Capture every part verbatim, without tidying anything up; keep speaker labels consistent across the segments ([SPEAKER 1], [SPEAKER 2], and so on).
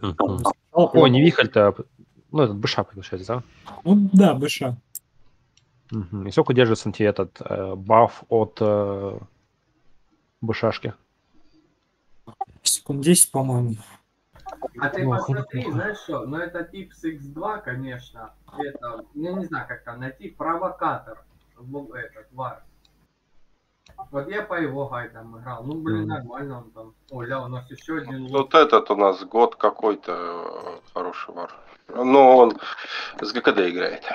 [SPEAKER 1] Мгм. О, не вихрь-то, ну, этот бэша получается, да?
[SPEAKER 2] Ну да, бэша.
[SPEAKER 1] Мгм. И сколько держится на тебе этот э, баф от э, бэшашки?
[SPEAKER 2] Секунд десять, по-моему.
[SPEAKER 3] А ты
[SPEAKER 1] Плохо,
[SPEAKER 3] посмотри,
[SPEAKER 1] неплохо.
[SPEAKER 3] знаешь что, ну это тип с икс два, конечно, это, я не знаю, как там найти, провокатор, в- этот, вар. Вот я по его гайдам играл, ну блин,
[SPEAKER 1] Мгм.
[SPEAKER 3] нормально он там. О, ля, у нас еще один лот.
[SPEAKER 4] Вот этот у нас год какой-то э, хороший вар. Но он с ГКД играет.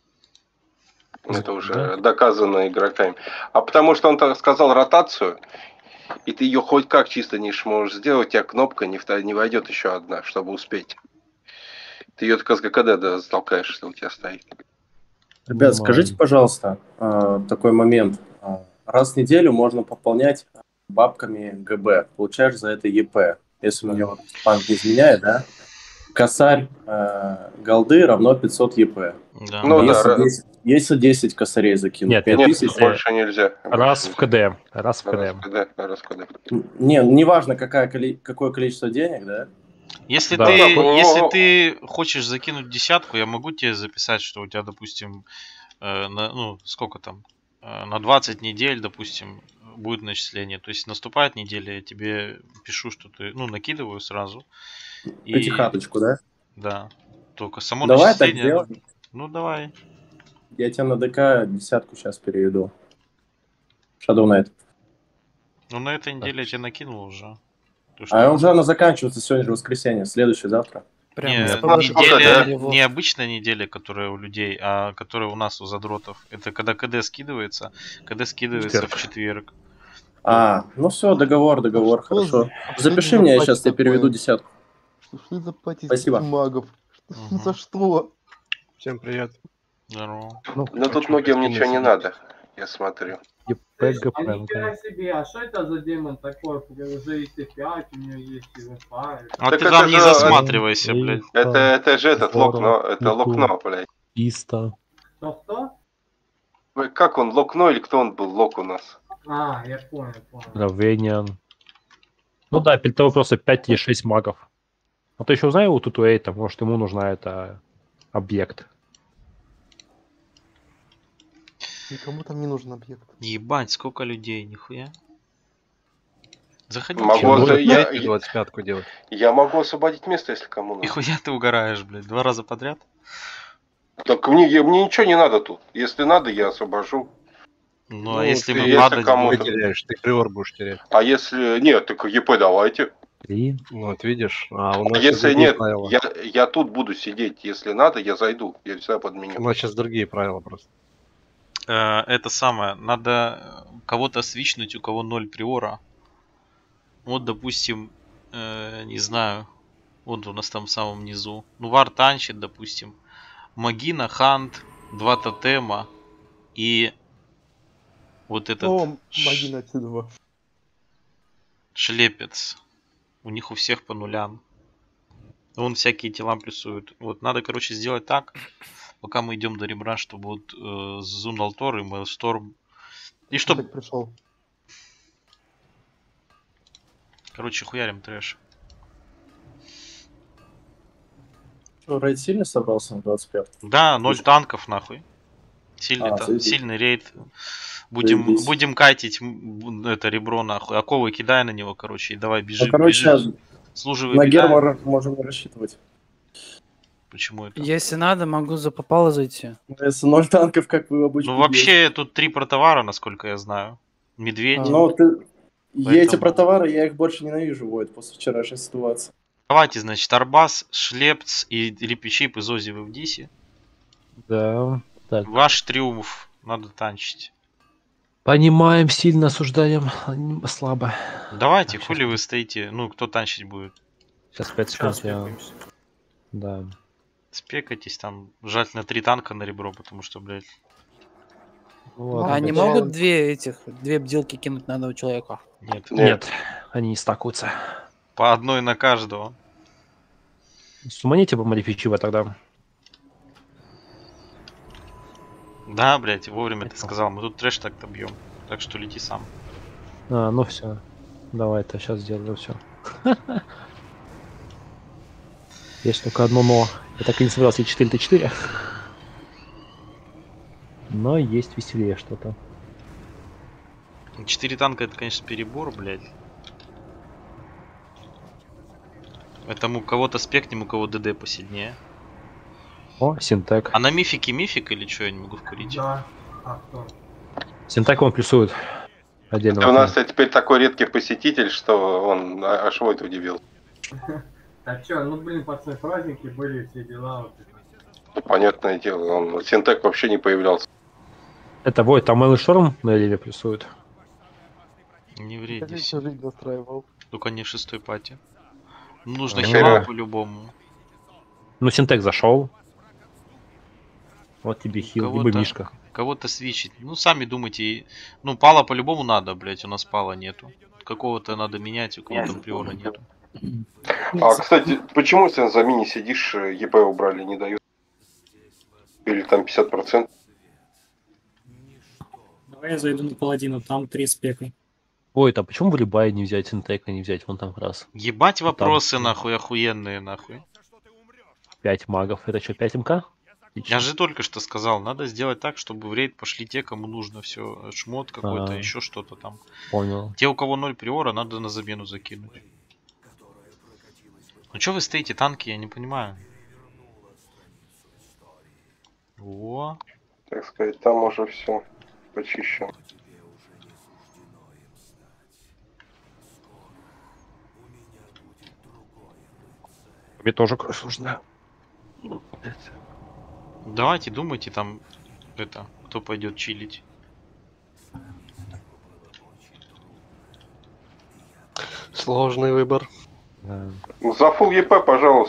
[SPEAKER 1] С
[SPEAKER 4] Это
[SPEAKER 1] ГКД?
[SPEAKER 4] уже доказано игроками. А потому что он так сказал ротацию, и ты ее хоть как чисто не сможешь сделать, у тебя кнопка не, в- не войдет еще одна, чтобы успеть. Ты ее только с ГКД да, затолкаешь, что у тебя стоит.
[SPEAKER 5] Ребят, скажите,
[SPEAKER 1] Нормально.
[SPEAKER 5] пожалуйста, э, такой момент. Э, Раз в неделю можно пополнять бабками ГБ. Получаешь за это ЕП. Если мне вот память не изменяет, да? Косарь э, голды равно пятьсот ЕП.
[SPEAKER 6] Да.
[SPEAKER 4] Ну
[SPEAKER 5] А
[SPEAKER 4] да,
[SPEAKER 5] если
[SPEAKER 4] ра-
[SPEAKER 5] десять, если десять косарей закинуть,
[SPEAKER 1] Нет,
[SPEAKER 5] пять
[SPEAKER 1] нет,
[SPEAKER 4] нет,
[SPEAKER 5] тысяч?
[SPEAKER 1] если
[SPEAKER 4] больше нельзя.
[SPEAKER 1] раз
[SPEAKER 4] Больше
[SPEAKER 1] в КД. Раз в
[SPEAKER 4] нельзя. Раз
[SPEAKER 1] КД.
[SPEAKER 4] КД, раз КД.
[SPEAKER 5] Не, неважно, какая, коли- какое количество денег, да?
[SPEAKER 6] Если
[SPEAKER 1] Да.
[SPEAKER 6] ты,
[SPEAKER 4] Ну да,
[SPEAKER 6] если
[SPEAKER 4] ну-
[SPEAKER 6] ты хочешь закинуть десятку, я могу тебе записать, что у тебя, допустим, э, на, ну, сколько там, э, на двадцать недель, допустим, будет начисление. То есть наступает неделя, я тебе пишу, что ты, ну, накидываю сразу. И,
[SPEAKER 5] Пятихаточку, да?
[SPEAKER 6] да, только само
[SPEAKER 5] Давай так
[SPEAKER 6] начисление,
[SPEAKER 5] сделаем.
[SPEAKER 6] ну, ну, давай.
[SPEAKER 5] Я тебе на ДК десятку сейчас переведу. Shadow Knight.
[SPEAKER 6] Ну, на этой неделе я тебе накинул уже. То,
[SPEAKER 5] А
[SPEAKER 6] что-
[SPEAKER 5] уже она заканчивается сегодня же воскресенье, следующее завтра.
[SPEAKER 6] Не,
[SPEAKER 1] Нет,
[SPEAKER 6] неделя,
[SPEAKER 4] да?
[SPEAKER 6] не обычная неделя, которая у людей, а которая у нас, у задротов. Это когда КД скидывается, КД скидывается
[SPEAKER 1] Четверг.
[SPEAKER 6] в четверг.
[SPEAKER 5] А, ну все, договор, договор,
[SPEAKER 7] Что
[SPEAKER 5] хорошо.
[SPEAKER 7] за- а что
[SPEAKER 5] Запиши
[SPEAKER 7] за
[SPEAKER 5] мне, я
[SPEAKER 7] пати
[SPEAKER 5] сейчас тебе
[SPEAKER 7] такое?
[SPEAKER 5] переведу десятку.
[SPEAKER 7] Что, что за пати
[SPEAKER 5] Спасибо.
[SPEAKER 7] магов? Что,
[SPEAKER 6] Мгм.
[SPEAKER 7] За что?
[SPEAKER 8] Всем привет.
[SPEAKER 6] Здорово.
[SPEAKER 1] Ну,
[SPEAKER 4] Но тут
[SPEAKER 8] Хочу
[SPEAKER 4] многим
[SPEAKER 8] гостиной
[SPEAKER 4] ничего не
[SPEAKER 8] сидеть.
[SPEAKER 4] надо, я смотрю.
[SPEAKER 1] ЕП,
[SPEAKER 3] Слышь,
[SPEAKER 1] ГП.
[SPEAKER 3] а
[SPEAKER 1] ну,
[SPEAKER 3] нихера себе, а что это за демон такой? Уже и Т пять у него есть, и ВП.
[SPEAKER 6] А
[SPEAKER 4] Так
[SPEAKER 6] ты
[SPEAKER 4] это
[SPEAKER 6] там не
[SPEAKER 4] же-
[SPEAKER 6] засматривайся,
[SPEAKER 1] Эй,
[SPEAKER 6] блядь.
[SPEAKER 4] Это, это же этот
[SPEAKER 1] Здорово.
[SPEAKER 4] локно, это
[SPEAKER 1] Ютуб.
[SPEAKER 4] локно, блядь.
[SPEAKER 1] Иста.
[SPEAKER 3] Кто-кто?
[SPEAKER 4] Ой, как он, локно или кто он был, лок у нас?
[SPEAKER 3] А, я понял, понял.
[SPEAKER 1] Равениан. Ну да, перед тобой просто пять или шесть магов. А ты еще узнай у Тутуэйта, может ему нужна это объект.
[SPEAKER 7] Никому там не нужен объект.
[SPEAKER 6] Ебать, сколько людей, нихуя. Заходи.
[SPEAKER 4] Могу,
[SPEAKER 1] Чем
[SPEAKER 4] за-
[SPEAKER 1] больше
[SPEAKER 4] я,
[SPEAKER 8] Дайте
[SPEAKER 4] я,
[SPEAKER 8] двадцать пятку делать.
[SPEAKER 4] я могу освободить место, если кому надо.
[SPEAKER 6] Нихуя ты угораешь, блядь, два раза подряд.
[SPEAKER 4] Так мне, я- мне ничего не надо тут. Если надо, я освобожу.
[SPEAKER 6] Ну, а если
[SPEAKER 4] ты-
[SPEAKER 6] мы
[SPEAKER 4] если
[SPEAKER 6] падать
[SPEAKER 4] кому-то-
[SPEAKER 8] Ты теряешь, ты приор будешь терять.
[SPEAKER 4] А если... Нет, так ЕП давайте.
[SPEAKER 1] Три.
[SPEAKER 8] Ну, вот видишь, а у
[SPEAKER 4] А
[SPEAKER 8] нас сейчас
[SPEAKER 4] если
[SPEAKER 8] другие
[SPEAKER 4] нет,
[SPEAKER 8] правила.
[SPEAKER 4] я, я тут буду сидеть. Если надо, я зайду. Я всегда подменю.
[SPEAKER 8] У нас сейчас другие правила просто.
[SPEAKER 6] Э, это самое, надо э, кого-то свичнуть, у кого ноль приора. Вот, допустим, э, не знаю, вот у нас там в самом низу. Ну, Вар танчит, допустим. Магина, Хант, два тотема и вот этот
[SPEAKER 7] О,
[SPEAKER 6] ш-
[SPEAKER 7] магина отсюда.
[SPEAKER 6] шлепец. У них у всех по нулям. Он всякие тела плюсует. Вот надо, короче, сделать так, пока мы идем до ребра, чтобы вот э, Зуналтор и Мэлсторм. И чтобы,
[SPEAKER 7] Так пришел.
[SPEAKER 6] короче, хуярим трэш.
[SPEAKER 5] Что, рейд сильно собрался на двадцать пять?
[SPEAKER 6] Да, ноль танков, нахуй. Сильный,
[SPEAKER 5] А,
[SPEAKER 6] та-
[SPEAKER 5] заебись.
[SPEAKER 6] сильный рейд. Будем,
[SPEAKER 5] Заебись.
[SPEAKER 6] будем кайтить м, это ребро, нахуй. Оковы кидай на него, короче, и давай бежи.
[SPEAKER 5] Ну, короче,
[SPEAKER 6] бежи. Служивый
[SPEAKER 5] на
[SPEAKER 6] кидай.
[SPEAKER 5] Гермара можем не рассчитывать.
[SPEAKER 6] Почему это?
[SPEAKER 9] Если надо, могу за попало зайти.
[SPEAKER 5] Ну, если ноль танков, как вы обычно
[SPEAKER 6] Ну, вообще, тут три протовара, насколько я знаю. Медведь.
[SPEAKER 9] А.
[SPEAKER 5] Ну, ты... Эти
[SPEAKER 6] Поэтому-
[SPEAKER 5] про товары, я их больше ненавижу, Войт, после вчерашней ситуации.
[SPEAKER 6] Давайте, значит, Арбас, Шлепц и Репичип из Ози в Дисе.
[SPEAKER 1] Да. Так.
[SPEAKER 6] Ваш триумф надо танчить.
[SPEAKER 1] Понимаем, сильно осуждаем. Слабо.
[SPEAKER 6] Давайте,
[SPEAKER 1] Так,
[SPEAKER 6] хули
[SPEAKER 1] щас.
[SPEAKER 6] вы стоите? Ну, кто танчить будет?
[SPEAKER 1] Сейчас пять секунд я...
[SPEAKER 2] спекаемся.
[SPEAKER 1] Да.
[SPEAKER 6] Спекайтесь там. Желательно три танка на ребро, потому что, блядь.
[SPEAKER 1] Ну,
[SPEAKER 9] А
[SPEAKER 1] ладно,
[SPEAKER 9] они
[SPEAKER 1] пять.
[SPEAKER 9] могут две этих, две бдилки кинуть на одного человека?
[SPEAKER 6] Нет.
[SPEAKER 1] Нет, они не стакуются.
[SPEAKER 6] По одной на каждого.
[SPEAKER 1] Суманите по модифичива тогда.
[SPEAKER 6] Да, блядь, вовремя ты сказал. Мы тут трэш так-то бьем. Так что лети сам.
[SPEAKER 1] А, ну все. Давай-то сейчас сделаю все. Есть только одно но. Я так и не собирался четыре тэ четыре. Но есть веселее что-то.
[SPEAKER 6] четыре танка это, конечно, перебор, блядь. Это у кого-то спекнем, у кого ДД посильнее.
[SPEAKER 1] О, Синтек.
[SPEAKER 6] А на мифике мифик или что, я не могу вкурить?
[SPEAKER 3] Да. А кто?
[SPEAKER 1] Синтек он плюсует. Отдельно.
[SPEAKER 4] Это у нас теперь такой редкий посетитель, что он а- аж Войт удивил.
[SPEAKER 3] А чё, ну блин, пацаны, праздники были, все дела. Вот это.
[SPEAKER 4] Ну, понятное дело, он Синтек вообще не появлялся.
[SPEAKER 1] Это Войт, там Мэлый Шторм на Эливе плюсует.
[SPEAKER 6] Не
[SPEAKER 7] Как
[SPEAKER 6] вредись.
[SPEAKER 7] я всю жизнь настраивал.
[SPEAKER 6] Только не шестой пати. Нужно
[SPEAKER 1] А.
[SPEAKER 6] хера по-любому.
[SPEAKER 1] Ну, Синтек зашел. Вот тебе хил, либо
[SPEAKER 6] Кого-то-
[SPEAKER 1] Мишка.
[SPEAKER 6] Кого-то свечить. Ну, сами думайте. Ну, пала по-любому надо, блять. У нас пала нету. Какого-то надо менять, у кого-то приора нету.
[SPEAKER 4] А, кстати, почему, если за мини сидишь, ЕП убрали, не дают? Или там пятьдесят процентов?
[SPEAKER 2] Давай я зайду на паладину, там три спека.
[SPEAKER 1] Ой, а почему в Рибае не взять Синтека, не взять вон там как раз?
[SPEAKER 6] Ебать вопросы,
[SPEAKER 1] Там-
[SPEAKER 6] нахуй, охуенные, нахуй.
[SPEAKER 1] пять магов. Это что, пять МК?
[SPEAKER 6] Я же только что сказал, надо сделать так, чтобы в рейд пошли те, кому нужно все. Шмот какой-то,
[SPEAKER 1] А.
[SPEAKER 6] еще что-то там.
[SPEAKER 1] Понял.
[SPEAKER 6] Те, у кого ноль приора, надо на замену закинуть. Ну что вы стоите, танки, я не понимаю. О,
[SPEAKER 4] Так сказать, там уже все почищено.
[SPEAKER 1] Мне тоже кровь нужна.
[SPEAKER 6] давайте думайте там, это, кто пойдет чилить.
[SPEAKER 8] Сложный выбор.
[SPEAKER 1] Да.
[SPEAKER 4] За фул ЕП, пожалуйста.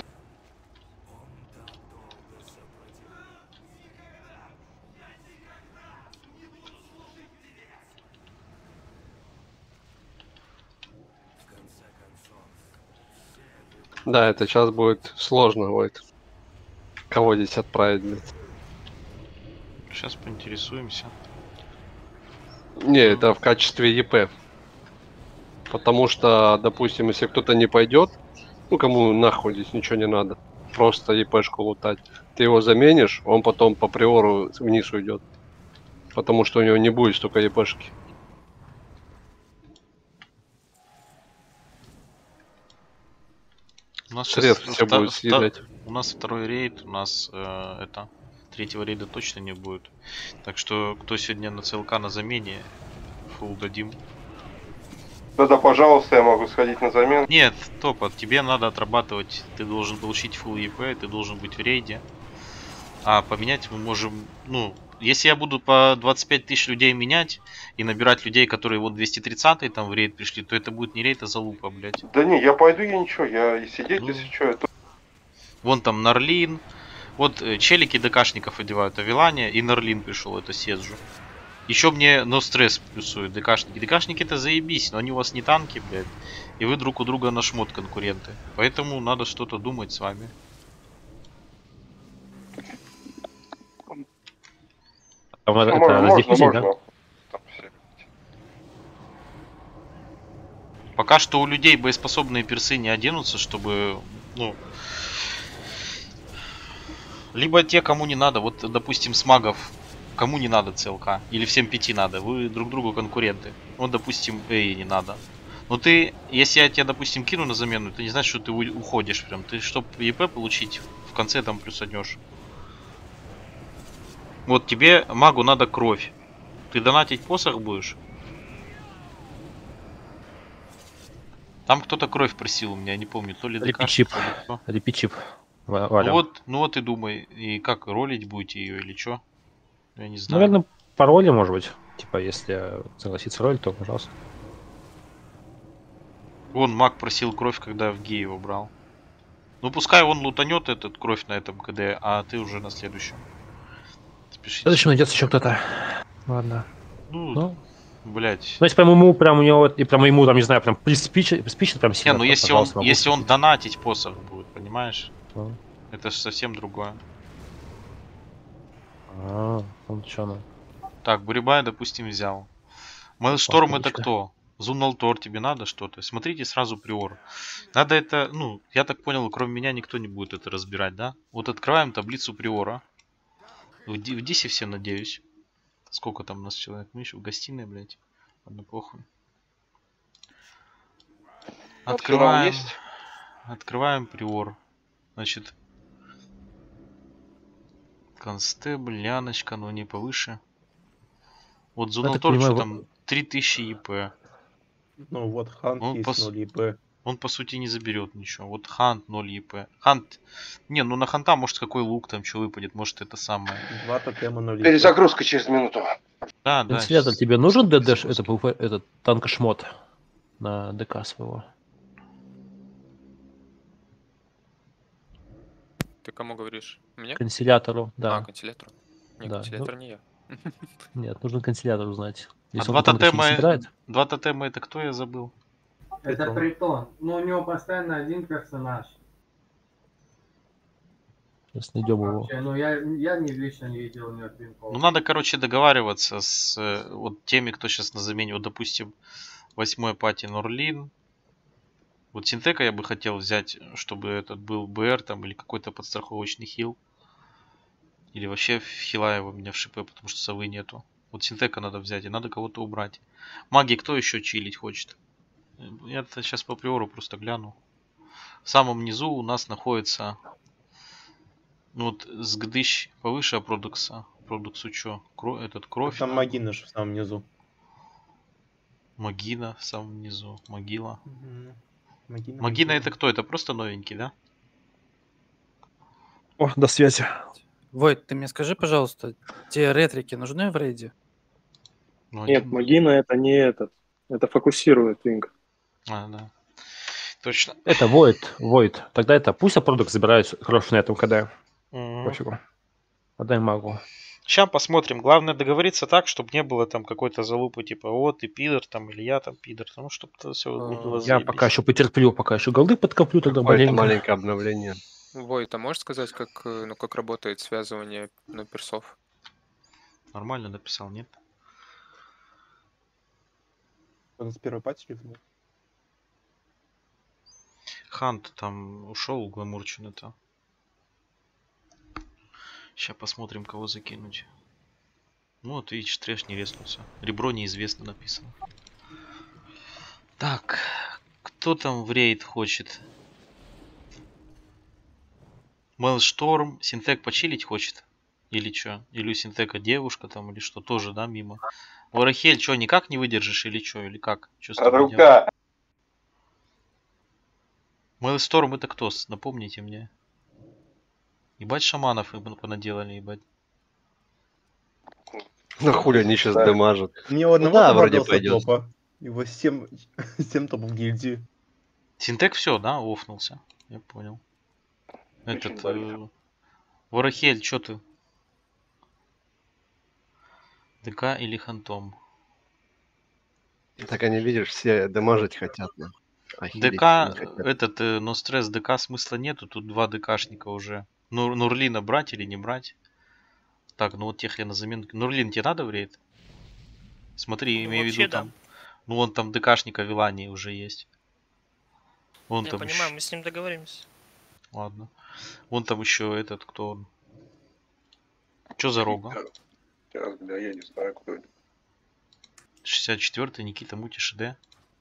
[SPEAKER 8] Да, это сейчас будет сложно, Войт. Кого здесь отправить, блядь?
[SPEAKER 6] Сейчас поинтересуемся.
[SPEAKER 8] Не, это в качестве ЕП. Потому что, допустим, если кто-то не пойдет, ну кому нахуй здесь ничего не надо, просто ЕПшку лутать. Ты его заменишь, он потом по приору вниз уйдет. Потому что у него не будет столько ЕПшки.
[SPEAKER 6] У нас
[SPEAKER 8] Средств
[SPEAKER 6] щас
[SPEAKER 8] все
[SPEAKER 6] вто-
[SPEAKER 8] будет
[SPEAKER 6] вто-
[SPEAKER 8] съедать.
[SPEAKER 6] У нас второй рейд, у нас э, это третьего рейда точно не будет. Так что кто сегодня на ЦЛК на замене, фул дадим.
[SPEAKER 4] Тогда, пожалуйста, я могу сходить на замену.
[SPEAKER 6] Нет, топа, тебе надо отрабатывать, ты должен получить фул ЕП, ты должен быть в рейде. А поменять мы можем, ну, если я буду по двадцать пять тысяч людей менять и набирать людей, которые вот двести тридцать там в рейд пришли, то это будет не рейд, а залупа, блять.
[SPEAKER 4] Да не, я пойду, я ничего, я и сидеть,
[SPEAKER 6] Ну.
[SPEAKER 4] если что, я тут.
[SPEAKER 6] Вон там Нарлин. Вот э, челики ДКшников одевают Авилане, и Нарлин пришел, это Седжу. Еще мне но стресс плюсуют ДКшники. ДКшники это заебись, но они у вас не танки, блядь. И вы друг у друга на шмот конкуренты. Поэтому надо что-то думать с вами.
[SPEAKER 1] Там надо
[SPEAKER 4] Можно,
[SPEAKER 1] это
[SPEAKER 4] можно,
[SPEAKER 1] раздефизить, да?
[SPEAKER 4] можно. Там все.
[SPEAKER 6] Пока что у людей боеспособные персы не оденутся, чтобы, ну... Либо те, кому не надо, вот, допустим, с магов, кому не надо ЦЛК, или всем пяти надо, вы друг другу конкуренты. Вот, допустим, Эй не надо. Но ты, если я тебя, допустим, кину на замену, это не значит, что ты у- уходишь прям. Ты, чтобы ЕП получить, в конце там плюсанешь. Вот тебе, магу, надо кровь. Ты донатить посох будешь? Там кто-то кровь просил у меня, я не помню, то ли ДК,
[SPEAKER 1] Репичип.
[SPEAKER 6] то ли кто.
[SPEAKER 1] Репичип.
[SPEAKER 6] Ну
[SPEAKER 1] Валя.
[SPEAKER 6] вот, ну вот и думай, и как ролить будете ее или что? Я не знаю.
[SPEAKER 1] Наверное, по роли, может быть. Типа, если согласиться роль, то пожалуйста.
[SPEAKER 6] Вон маг просил кровь, когда в гей его брал. Ну пускай он лутанет этот кровь на этом КД, а ты уже на следующем. Спешите.
[SPEAKER 1] Следующий найдется еще кто-то. Ладно.
[SPEAKER 6] Ну,
[SPEAKER 1] Ну,
[SPEAKER 6] блять.
[SPEAKER 1] ну, если прям ему, прям у него, и прям ему, там, не знаю, прям приспичит, приспичит прям
[SPEAKER 6] Не,
[SPEAKER 1] сильно,
[SPEAKER 6] ну
[SPEAKER 1] то,
[SPEAKER 6] если он,
[SPEAKER 1] пожалуйста, могу
[SPEAKER 6] если он
[SPEAKER 1] сказать.
[SPEAKER 6] донатить посох будет, понимаешь?
[SPEAKER 1] Ну.
[SPEAKER 6] Это же совсем другое.
[SPEAKER 1] А, он что, ну.
[SPEAKER 6] Так, Бурибай, допустим, взял. Мэлшторм это
[SPEAKER 1] Отлично.
[SPEAKER 6] кто? Зуналтор тебе надо что-то? Смотрите сразу приор. Надо это, ну, я так понял, кроме меня никто не будет это разбирать, да? Вот открываем таблицу приора. В, Ди- в Дисе все, надеюсь. Сколько там у нас человек? Мы еще в гостиной, блядь. Ладно, похуй.
[SPEAKER 4] А финал
[SPEAKER 6] Открываем.
[SPEAKER 4] есть?
[SPEAKER 6] Открываем приор. Значит. Констебль, Ляночка, но не повыше. Вот
[SPEAKER 1] Я так
[SPEAKER 6] Зуналтор,
[SPEAKER 1] понимаю,
[SPEAKER 6] что
[SPEAKER 1] во-
[SPEAKER 6] там три тысячи ИП.
[SPEAKER 10] Ну вот Хант
[SPEAKER 6] Он
[SPEAKER 10] есть
[SPEAKER 6] пос-
[SPEAKER 10] ноль ИП.
[SPEAKER 6] Он по сути не заберет ничего. Вот Хант ноль ИП. Хант. Не, ну на Ханта может какой лук там что выпадет, может это самое.
[SPEAKER 10] Два тотема ноль ИП.
[SPEAKER 4] Перезагрузка через минуту.
[SPEAKER 6] Да, да.
[SPEAKER 1] Вентилятор
[SPEAKER 6] щас-
[SPEAKER 1] тебе нужен ДД,
[SPEAKER 6] щас
[SPEAKER 1] это,
[SPEAKER 6] посмотрим.
[SPEAKER 1] ПВ этот танкошмот на ДК своего?
[SPEAKER 11] Ты кому говоришь? Мне?
[SPEAKER 1] Канцелятору,
[SPEAKER 11] А,
[SPEAKER 1] да.
[SPEAKER 11] канцелятору? Нет,
[SPEAKER 1] Да,
[SPEAKER 11] канцелятор
[SPEAKER 1] ну-
[SPEAKER 11] не я.
[SPEAKER 1] Нет, нужно канцелятору знать.
[SPEAKER 6] А
[SPEAKER 1] Если
[SPEAKER 6] два
[SPEAKER 1] он танк еще не
[SPEAKER 6] тотема,
[SPEAKER 1] собирает,
[SPEAKER 6] два тотема это кто, я забыл?
[SPEAKER 3] Это
[SPEAKER 10] Притон.
[SPEAKER 3] притон. Но у него постоянно один персонаж.
[SPEAKER 1] сейчас найдем его.
[SPEAKER 3] Вообще, ну я, я не, лично не видел у него пинков.
[SPEAKER 6] Ну надо, короче, договариваться с э, вот теми, кто сейчас на замене. Вот, допустим, восьмой пати Нурлин. Вот Синтека я бы хотел взять, чтобы этот был БР там или какой-то подстраховочный хил. Или вообще хила его у меня в ШП, потому что совы нету. Вот Синтека надо взять, и надо кого-то убрать. Маги кто еще чилить хочет? Я сейчас по приору просто гляну. В самом низу у нас находится... Ну вот с Гдыщ повыше Продукса. Продуксу что? Кро... Этот кровь.
[SPEAKER 10] Там Магина же в самом низу.
[SPEAKER 6] Магина в самом низу. Могила.
[SPEAKER 10] Мгм. Магина,
[SPEAKER 6] Магина это кто? Это просто новенький, да?
[SPEAKER 1] О, до связи.
[SPEAKER 9] Войт, ты мне скажи, пожалуйста, те ретрики нужны в рейде?
[SPEAKER 6] Ну,
[SPEAKER 7] Нет,
[SPEAKER 6] один-
[SPEAKER 7] Магина это не этот. Это фокусирует Инг.
[SPEAKER 6] А, да. Точно.
[SPEAKER 1] Это Void, Void. Тогда это пусть Апродукт забирает кровь на этом КД. Пофигу. Отдай магу.
[SPEAKER 6] Сейчас посмотрим. Главное договориться так, чтобы не было там какой-то залупы, типа, вот ты пидор там, или я там пидор. Ну, чтобы это все было
[SPEAKER 1] Я
[SPEAKER 6] заебись.
[SPEAKER 1] пока еще потерплю, пока еще голды подкоплю, тогда
[SPEAKER 8] Какое-то
[SPEAKER 1] маленько.
[SPEAKER 8] маленькое обновление.
[SPEAKER 11] Войт, а можешь сказать, как, э, ну, как работает связывание ну, персов?
[SPEAKER 6] Нормально написал, нет?
[SPEAKER 10] Он с первой пати ливнул.
[SPEAKER 6] Хант там ушел, гламурчин это. Сейчас посмотрим, кого закинуть. Ну вот видишь, трэш не резнулся. Ребро неизвестно написано. Так, кто там в рейд хочет? Мэлшторм, Синтек почилить хочет? Или что? Или у Синтека девушка там, или что? Тоже, да, мимо? Варахель, что, никак не выдержишь, или что? Или как? Чё с тобой делать?
[SPEAKER 4] Рука.
[SPEAKER 6] Мэлшторм это кто? с- Напомните мне. Ебать шаманов им понаделали, ебать.
[SPEAKER 8] На хули они сейчас
[SPEAKER 4] Да.
[SPEAKER 8] дамажат.
[SPEAKER 10] У меня у одного
[SPEAKER 8] да,
[SPEAKER 10] там
[SPEAKER 8] вроде
[SPEAKER 10] родился
[SPEAKER 8] пойдет.
[SPEAKER 10] топа. Его семь, семь топов гильдии.
[SPEAKER 6] Синтек все, да, офнулся. Я понял.
[SPEAKER 4] Очень
[SPEAKER 6] Этот...
[SPEAKER 4] болит.
[SPEAKER 6] э, Ворохель, что ты? ДК или Хантом?
[SPEAKER 8] Так они, видишь, все дамажить хотят. Ну. А хилить
[SPEAKER 6] ДК,
[SPEAKER 8] не хотят.
[SPEAKER 6] этот, э, но стресс ДК смысла нету. Тут два ДКшника уже. Нур, Нурлина брать или не брать? Так, ну вот тех я на замену. Нурлин, тебе надо в рейд? Смотри,
[SPEAKER 12] Ну,
[SPEAKER 6] имею в
[SPEAKER 12] вообще
[SPEAKER 6] виду
[SPEAKER 12] да.
[SPEAKER 6] там... Ну вон там ДКшника Вилани уже есть. Вон
[SPEAKER 12] Я
[SPEAKER 6] там
[SPEAKER 12] понимаю,
[SPEAKER 6] ещё-
[SPEAKER 12] мы с ним договоримся.
[SPEAKER 6] Ладно. Вон там еще этот, кто он. Че за рога?
[SPEAKER 4] Сейчас, бля, я не знаю, кто это.
[SPEAKER 6] шестьдесят четвёртый Никита Мутиш, Д.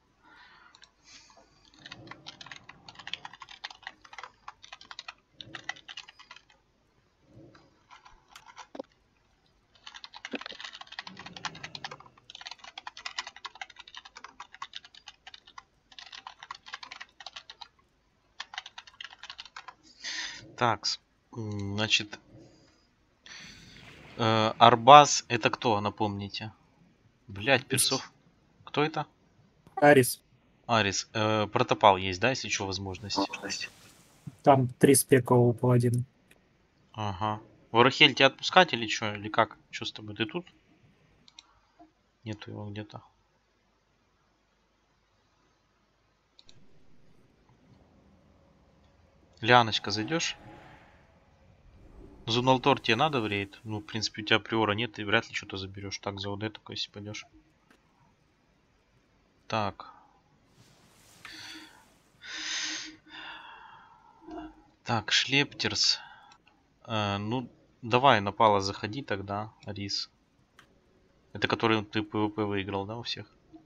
[SPEAKER 6] Так, значит, э, Арбаз это кто, напомните? Блять, персов. Кто это?
[SPEAKER 2] Арис.
[SPEAKER 6] Арис. Э, протопал есть, да, если что, возможность?
[SPEAKER 2] Там три спека у паладина.
[SPEAKER 6] Ага. Ворохель тебя отпускать или что? Или как? Что с тобой? Ты тут? Нету его где-то. Лианочка, зайдешь? Зуналтор тебе надо в рейд? Ну, в принципе, у тебя приора нет, и вряд ли что-то заберешь. Так, за ОД только если пойдешь. Так. Так, Шлептерс. Э, ну, давай на Пала заходи тогда, Арис. Это который ты ПВП выиграл, да, у всех?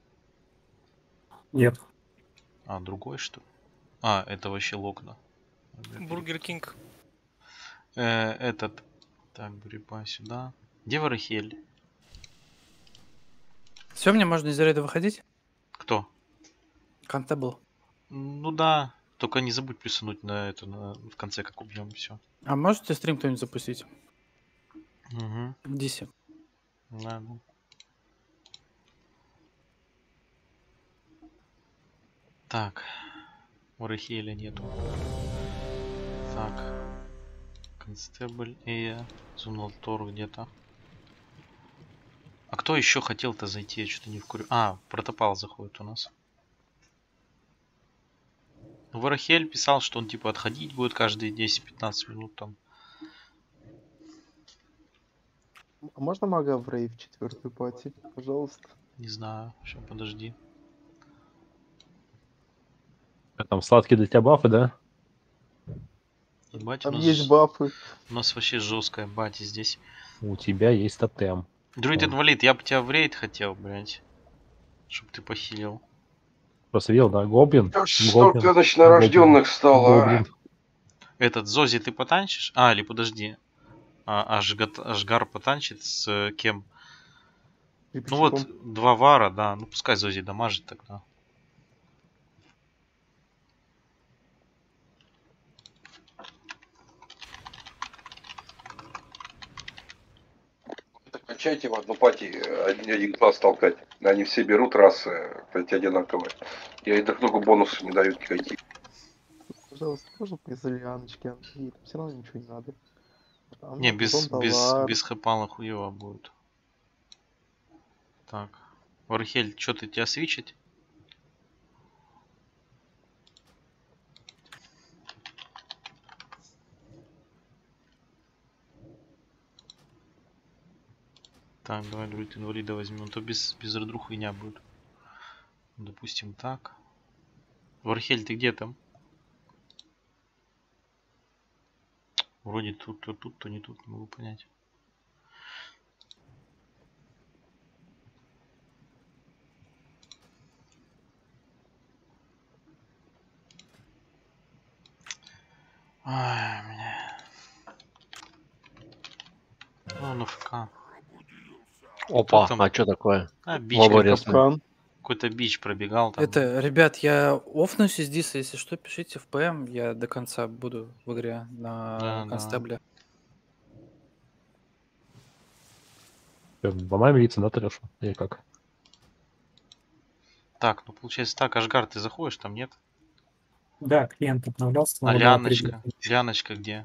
[SPEAKER 2] Нет.
[SPEAKER 6] А, другой что ли? А, это вообще Локна.
[SPEAKER 11] Бургер Кинг.
[SPEAKER 6] Э, этот. Так, Брипа сюда. Где Варахель?
[SPEAKER 9] Все, мне можно из рейда выходить?
[SPEAKER 6] Кто?
[SPEAKER 9] Констебл.
[SPEAKER 6] Ну да. Только не забудь плюсануть на это на, в конце, как убьем, все.
[SPEAKER 9] А можете стрим кто-нибудь запустить?
[SPEAKER 6] Угу.
[SPEAKER 9] Диси.
[SPEAKER 6] Да, да. Так. Варахеля нету. Так. Констебль, Эя, Зуналтор где-то. А кто еще хотел-то зайти? Я что-то не вкурю. А, Протопал заходит у нас. Варахель писал, что он типа отходить будет каждые десять-пятнадцать минут там.
[SPEAKER 10] А можно мага в рейв четвертую пати, пожалуйста?
[SPEAKER 6] Не знаю. Сейчас подожди.
[SPEAKER 1] Там сладкие для тебя бафы, да?
[SPEAKER 6] Ебать, у
[SPEAKER 10] Там
[SPEAKER 6] нас,
[SPEAKER 10] есть бафы.
[SPEAKER 6] у нас вообще жесткая бати здесь.
[SPEAKER 1] У тебя есть тотем.
[SPEAKER 6] Друид
[SPEAKER 1] Там.
[SPEAKER 6] инвалид, я бы тебя в рейд хотел, блять. Чтоб ты похилил.
[SPEAKER 1] Просто видел, да? Гоблин.
[SPEAKER 4] Столько ночнорожденных стало.
[SPEAKER 1] Гоблин.
[SPEAKER 6] Этот Зози ты потанчишь? А, или подожди. А, Ашгат, Ашгар потанчит с э, кем? Ну вот, два вара, да. Ну пускай Зози дамажит тогда.
[SPEAKER 4] Качайте в одну пати, один, один класс толкать. Они все берут расы, кстати, одинаковые. И друг другу бонусы не дают никакие.
[SPEAKER 10] Пожалуйста, можно без Ильяночки? Все равно ничего не надо. Там
[SPEAKER 6] Не, без, без,
[SPEAKER 10] товар.
[SPEAKER 6] без хэпала хуево будет. Так. Вархель, что ты тебя свичить? Так, давай друид инвалида возьмем, а то без, без редру хуйня будет. Допустим так. Вархель, ты где там? Вроде тут, то тут, то не тут, не могу понять. Ай, меня. Ну, на ФК.
[SPEAKER 8] Опа,
[SPEAKER 6] там?
[SPEAKER 8] а что такое?
[SPEAKER 6] А, бич
[SPEAKER 8] Лаборесный.
[SPEAKER 6] какой-то. Какой-то бич пробегал там.
[SPEAKER 9] Это, ребят, я офнусь из диса, если что, пишите в ПМ, я до конца буду в игре на
[SPEAKER 6] Да,
[SPEAKER 9] констебле.
[SPEAKER 1] Ломаем лица, да, Трэшу? Или как?
[SPEAKER 6] Так, ну получается так, Ашгар, ты заходишь, там нет?
[SPEAKER 2] Да, клиент обновлялся.
[SPEAKER 6] А
[SPEAKER 2] надо было
[SPEAKER 6] Ляночка?
[SPEAKER 2] прибыть.
[SPEAKER 6] Ляночка где?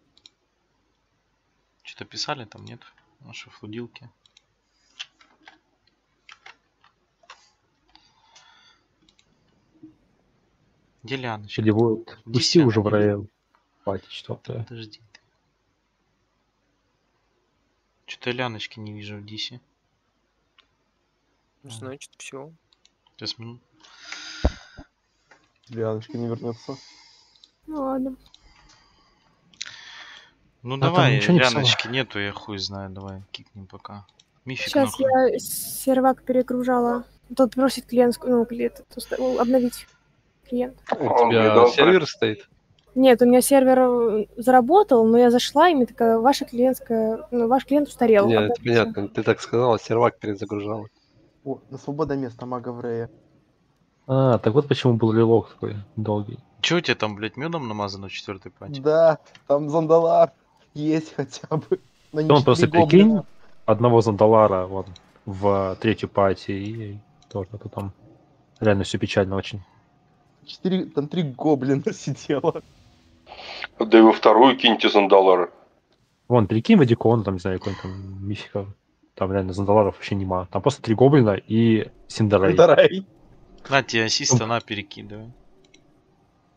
[SPEAKER 6] Что-то писали там, нет? Наши флудилки. Где Ляночка?
[SPEAKER 1] Или вот
[SPEAKER 6] Где
[SPEAKER 1] пусти уже в
[SPEAKER 6] она?
[SPEAKER 1] Раэл. Пати четвертая.
[SPEAKER 6] Подожди. Что-то Ляночки не вижу в Дисе.
[SPEAKER 11] Значит, все.
[SPEAKER 6] Сейчас минут.
[SPEAKER 10] Ильяночка не вернется.
[SPEAKER 12] Ну ладно.
[SPEAKER 6] Ну
[SPEAKER 1] А там
[SPEAKER 6] давай,
[SPEAKER 1] ничего не писала?
[SPEAKER 6] Ляночки нету, я хуй знаю, давай кикнем пока. Мифик
[SPEAKER 12] Сейчас
[SPEAKER 6] нахуй.
[SPEAKER 12] я сервак перегружала. Тот просит клиентскую, ну, клиент, ну, обновить клиент.
[SPEAKER 8] У тебя сервер стоит?
[SPEAKER 12] Нет, у меня сервер э, заработал, но я зашла, и мне такая, ваша клиентская, ну, ваш клиент устарел.
[SPEAKER 8] Нет, это
[SPEAKER 12] обновите.
[SPEAKER 8] понятно. Ты так сказала, сервак перезагружал.
[SPEAKER 10] О, на свободное место мага в рее.
[SPEAKER 1] А, так вот почему был лилок такой долгий.
[SPEAKER 6] Че у тебя там, блядь, медом намазано в четвертой пати?
[SPEAKER 10] Да, там зондалар есть хотя бы. Но не
[SPEAKER 1] Он просто
[SPEAKER 10] четыре
[SPEAKER 1] прикинь,
[SPEAKER 10] гоблина.
[SPEAKER 1] одного Зандалара вот, в третью пати и тоже то там реально все печально очень.
[SPEAKER 10] Четыре, там три гоблина сидело.
[SPEAKER 4] Да и во вторую киньте Зандалара.
[SPEAKER 1] Вон, прикинь, Вадикон, там, не знаю, какой там мифика. Там реально Зандаларов вообще нема. Там просто три гоблина и Синдерей.
[SPEAKER 10] Синдерей.
[SPEAKER 6] На тебе ассиста, на, перекидывай.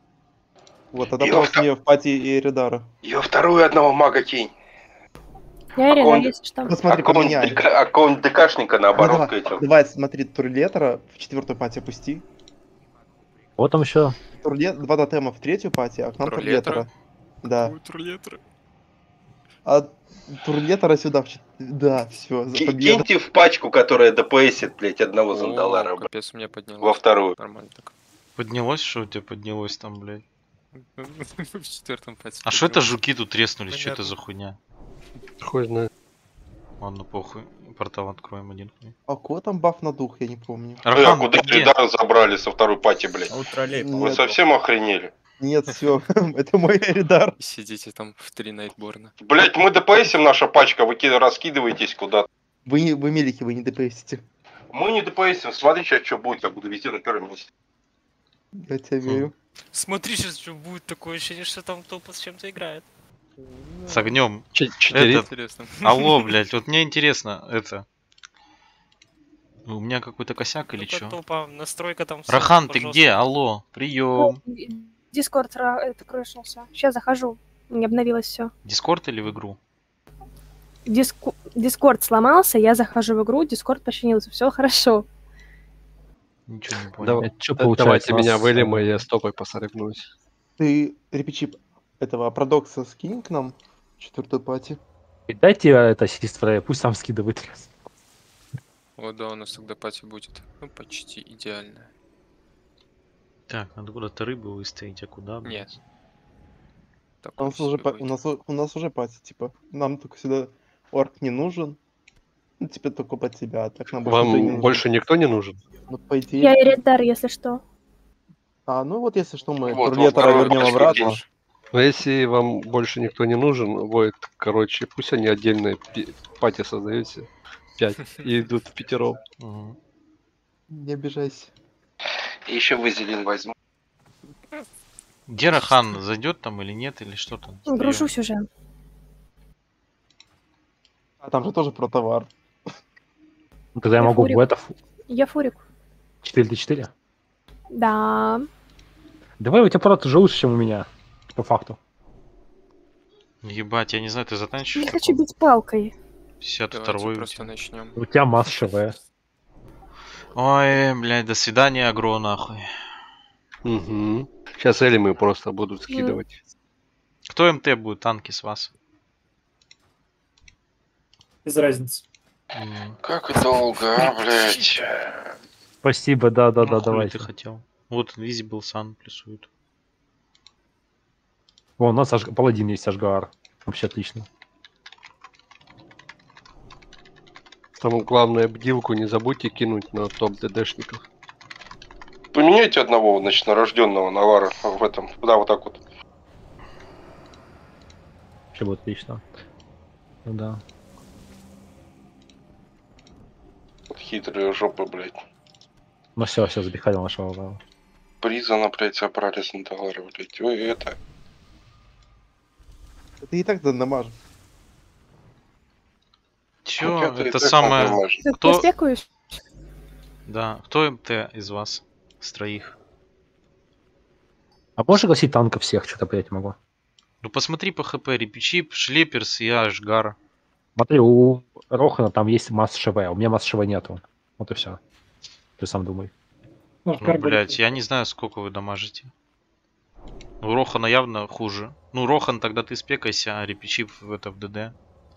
[SPEAKER 10] Вот, тогда
[SPEAKER 4] И
[SPEAKER 10] просто
[SPEAKER 4] во
[SPEAKER 10] мне в пати и Эридара.
[SPEAKER 4] И во вторую одного мага кинь.
[SPEAKER 12] Я
[SPEAKER 4] А
[SPEAKER 12] Ирина,
[SPEAKER 4] кон-
[SPEAKER 12] если что.
[SPEAKER 10] Вот смотри,
[SPEAKER 4] А какого-нибудь
[SPEAKER 10] поменяй.
[SPEAKER 4] ДК а какого-нибудь ДКшника
[SPEAKER 10] Ну,
[SPEAKER 4] наоборот к
[SPEAKER 10] давай,
[SPEAKER 4] этим.
[SPEAKER 10] давай, смотри, Турлетера в четвертую пати опусти.
[SPEAKER 1] Вот там еще.
[SPEAKER 10] Турлет, два тотема в третью пати, а к нам
[SPEAKER 11] Турлетера?
[SPEAKER 10] Турлетера. Да.
[SPEAKER 11] Ой, Турлетера.
[SPEAKER 10] А Турлетера сюда в чет- Да, все, за
[SPEAKER 4] Ки-
[SPEAKER 10] победу.
[SPEAKER 4] Киньте в пачку, которая ДПСит, блядь, одного
[SPEAKER 11] О,
[SPEAKER 4] Зандалара, блядь,
[SPEAKER 11] капец, у меня поднялось.
[SPEAKER 4] во вторую.
[SPEAKER 11] Нормально так.
[SPEAKER 6] Поднялось, что у тебя поднялось там, блядь?
[SPEAKER 11] В четвертом пати.
[SPEAKER 6] А что это
[SPEAKER 11] поднялось.
[SPEAKER 6] жуки тут треснулись? Что это
[SPEAKER 11] Понятно.
[SPEAKER 6] за хуйня?
[SPEAKER 8] Хуй знает.
[SPEAKER 6] Ладно, похуй. Портал откроем один.
[SPEAKER 10] А кого там баф на дух, я не помню.
[SPEAKER 4] Э, а
[SPEAKER 6] Архан,
[SPEAKER 4] куда
[SPEAKER 6] ты где?
[SPEAKER 4] Ридара забрали со второй пати, блядь?
[SPEAKER 13] А у троллей,
[SPEAKER 10] Нет.
[SPEAKER 4] Вы
[SPEAKER 13] по-моему.
[SPEAKER 4] совсем охренели?
[SPEAKER 10] Нет, все, это мой Эридар.
[SPEAKER 11] Сидите там в три Найтборна.
[SPEAKER 4] Блядь, мы ДПСим, наша пачка, вы ки- раскидываетесь куда-то.
[SPEAKER 10] Вы не, вы мелики, вы не ДПСите.
[SPEAKER 4] Мы не ДПСим, смотри, сейчас что будет, я буду везде на первом месте.
[SPEAKER 10] Я тебе верю.
[SPEAKER 13] Смотри, сейчас что будет такое ощущение, что там кто-то с чем-то играет.
[SPEAKER 6] С огнем.
[SPEAKER 8] Ч- Четыре.
[SPEAKER 6] Это-
[SPEAKER 11] Интересно.
[SPEAKER 6] Алло, блядь, вот мне интересно, это... У меня какой-то косяк или
[SPEAKER 13] Ну-ка,
[SPEAKER 6] что?
[SPEAKER 13] тупо, настройка там... всё,
[SPEAKER 6] Рахан, ты
[SPEAKER 13] пожалуйста.
[SPEAKER 6] где? Алло, прием.
[SPEAKER 12] Дискорд ра- это крышнулся. Сейчас захожу. Не обновилось все.
[SPEAKER 6] Дискорд или в игру?
[SPEAKER 12] Дискорд сломался, я захожу в игру, Дискорд починился. Все хорошо.
[SPEAKER 6] Ничего не понял.
[SPEAKER 8] Дав-
[SPEAKER 1] Это что
[SPEAKER 8] да-
[SPEAKER 1] получается?
[SPEAKER 8] Давайте
[SPEAKER 1] у нас,
[SPEAKER 8] меня вылем,
[SPEAKER 1] э,
[SPEAKER 8] и я с топой посоревнуюсь.
[SPEAKER 10] Ты, репичип, этого Продокса скинь к нам в четвертую пати.
[SPEAKER 1] Дайте это систфрей, пусть сам скидывает.
[SPEAKER 11] Вот да, у нас тогда пати будет. Ну, почти идеальная.
[SPEAKER 6] Так, надо куда-то рыбу выставить, а куда? блядь?
[SPEAKER 11] Нет.
[SPEAKER 10] У
[SPEAKER 11] Такой
[SPEAKER 10] нас, уже,
[SPEAKER 11] себе
[SPEAKER 10] па- у,
[SPEAKER 11] будет.
[SPEAKER 10] нас, у- у нас уже пати, типа, нам только сюда орк не нужен. Ну, типа, только под тебя, а так нам больше никто не
[SPEAKER 8] Вам
[SPEAKER 10] нужен.
[SPEAKER 8] больше никто не нужен?
[SPEAKER 10] Ну, по идее.
[SPEAKER 12] Я Эридар, если что.
[SPEAKER 10] А, ну вот, если что, мы
[SPEAKER 4] Вот,
[SPEAKER 10] Турлетера
[SPEAKER 4] во второй
[SPEAKER 10] вернем
[SPEAKER 4] пачке
[SPEAKER 10] обратно.
[SPEAKER 4] кинь.
[SPEAKER 8] Но если вам больше никто не нужен, Войт, короче, пусть они отдельные пи- пати создаете. Пять. И идут в пятером.
[SPEAKER 6] Мгм.
[SPEAKER 10] Не обижайся.
[SPEAKER 4] И еще вазелин возьму.
[SPEAKER 6] Где Рахан? Зайдет там или нет, или что там?
[SPEAKER 12] Гружусь уже.
[SPEAKER 10] А там же тоже про товар.
[SPEAKER 1] Ну, тогда я
[SPEAKER 12] Я
[SPEAKER 1] могу
[SPEAKER 12] фурик.
[SPEAKER 1] в это
[SPEAKER 12] Я фурик.
[SPEAKER 1] четыре на четыре.
[SPEAKER 12] Да.
[SPEAKER 1] Давай, у тебя правда уже лучше, чем у меня. По факту.
[SPEAKER 6] Ебать, я не знаю, ты затанчишь?
[SPEAKER 12] Не хочу бить палкой.
[SPEAKER 6] пятьдесят
[SPEAKER 11] Давайте
[SPEAKER 6] второй у
[SPEAKER 11] просто
[SPEAKER 6] тебя.
[SPEAKER 11] начнем.
[SPEAKER 1] У тебя масс ШВ.
[SPEAKER 6] Ой, блядь, до свидания, агро, нахуй.
[SPEAKER 8] Угу. Сейчас элемы просто будут скидывать.
[SPEAKER 6] Кто МТ будет? Танки с вас?
[SPEAKER 2] Без разницы.
[SPEAKER 6] М,
[SPEAKER 4] Как долго, а, блядь.
[SPEAKER 1] Спасибо, да, да,
[SPEAKER 6] ну,
[SPEAKER 1] да,
[SPEAKER 6] хули
[SPEAKER 1] давайте.
[SPEAKER 6] ты хотел. Вот Invisible Sun плюсует.
[SPEAKER 1] Вон, у нас аж... паладин есть Ашгар. Вообще отлично.
[SPEAKER 8] Там главное бдилку не забудьте кинуть на топ ДДшников.
[SPEAKER 4] Поменяйте одного, значит, нарожденного навара в этом. Да, вот так вот.
[SPEAKER 1] Вообще будет отлично. Ну да.
[SPEAKER 4] Вот хитрые жопы, блядь.
[SPEAKER 1] Ну все, все, забихали нашего. Да.
[SPEAKER 4] Призана, блядь, собрали с Анталара, блядь. Ой, это.
[SPEAKER 10] Ты и так дандамажишь.
[SPEAKER 6] Чё,
[SPEAKER 4] Ну, чё-то и
[SPEAKER 6] это
[SPEAKER 4] так
[SPEAKER 6] самое...
[SPEAKER 4] нажимаешь.
[SPEAKER 12] Ты
[SPEAKER 6] Кто...
[SPEAKER 12] спекаешь?
[SPEAKER 6] Да, кто МТ из вас? С троих?
[SPEAKER 1] А можешь гасить танков всех? Что-то понять могу.
[SPEAKER 6] Ну посмотри по ХП, Репичип, Шлеперс и Ашгар.
[SPEAKER 1] Смотри, у Рохана там есть масс ШВ, а у меня масс ШВ нету. Вот и все. Ты сам думай.
[SPEAKER 2] Ну,
[SPEAKER 6] Ну, блядь, я не знаю, сколько вы дамажите. У Рохана явно хуже. Ну, Рохан, тогда ты спекайся, а Репичип в это в ДД.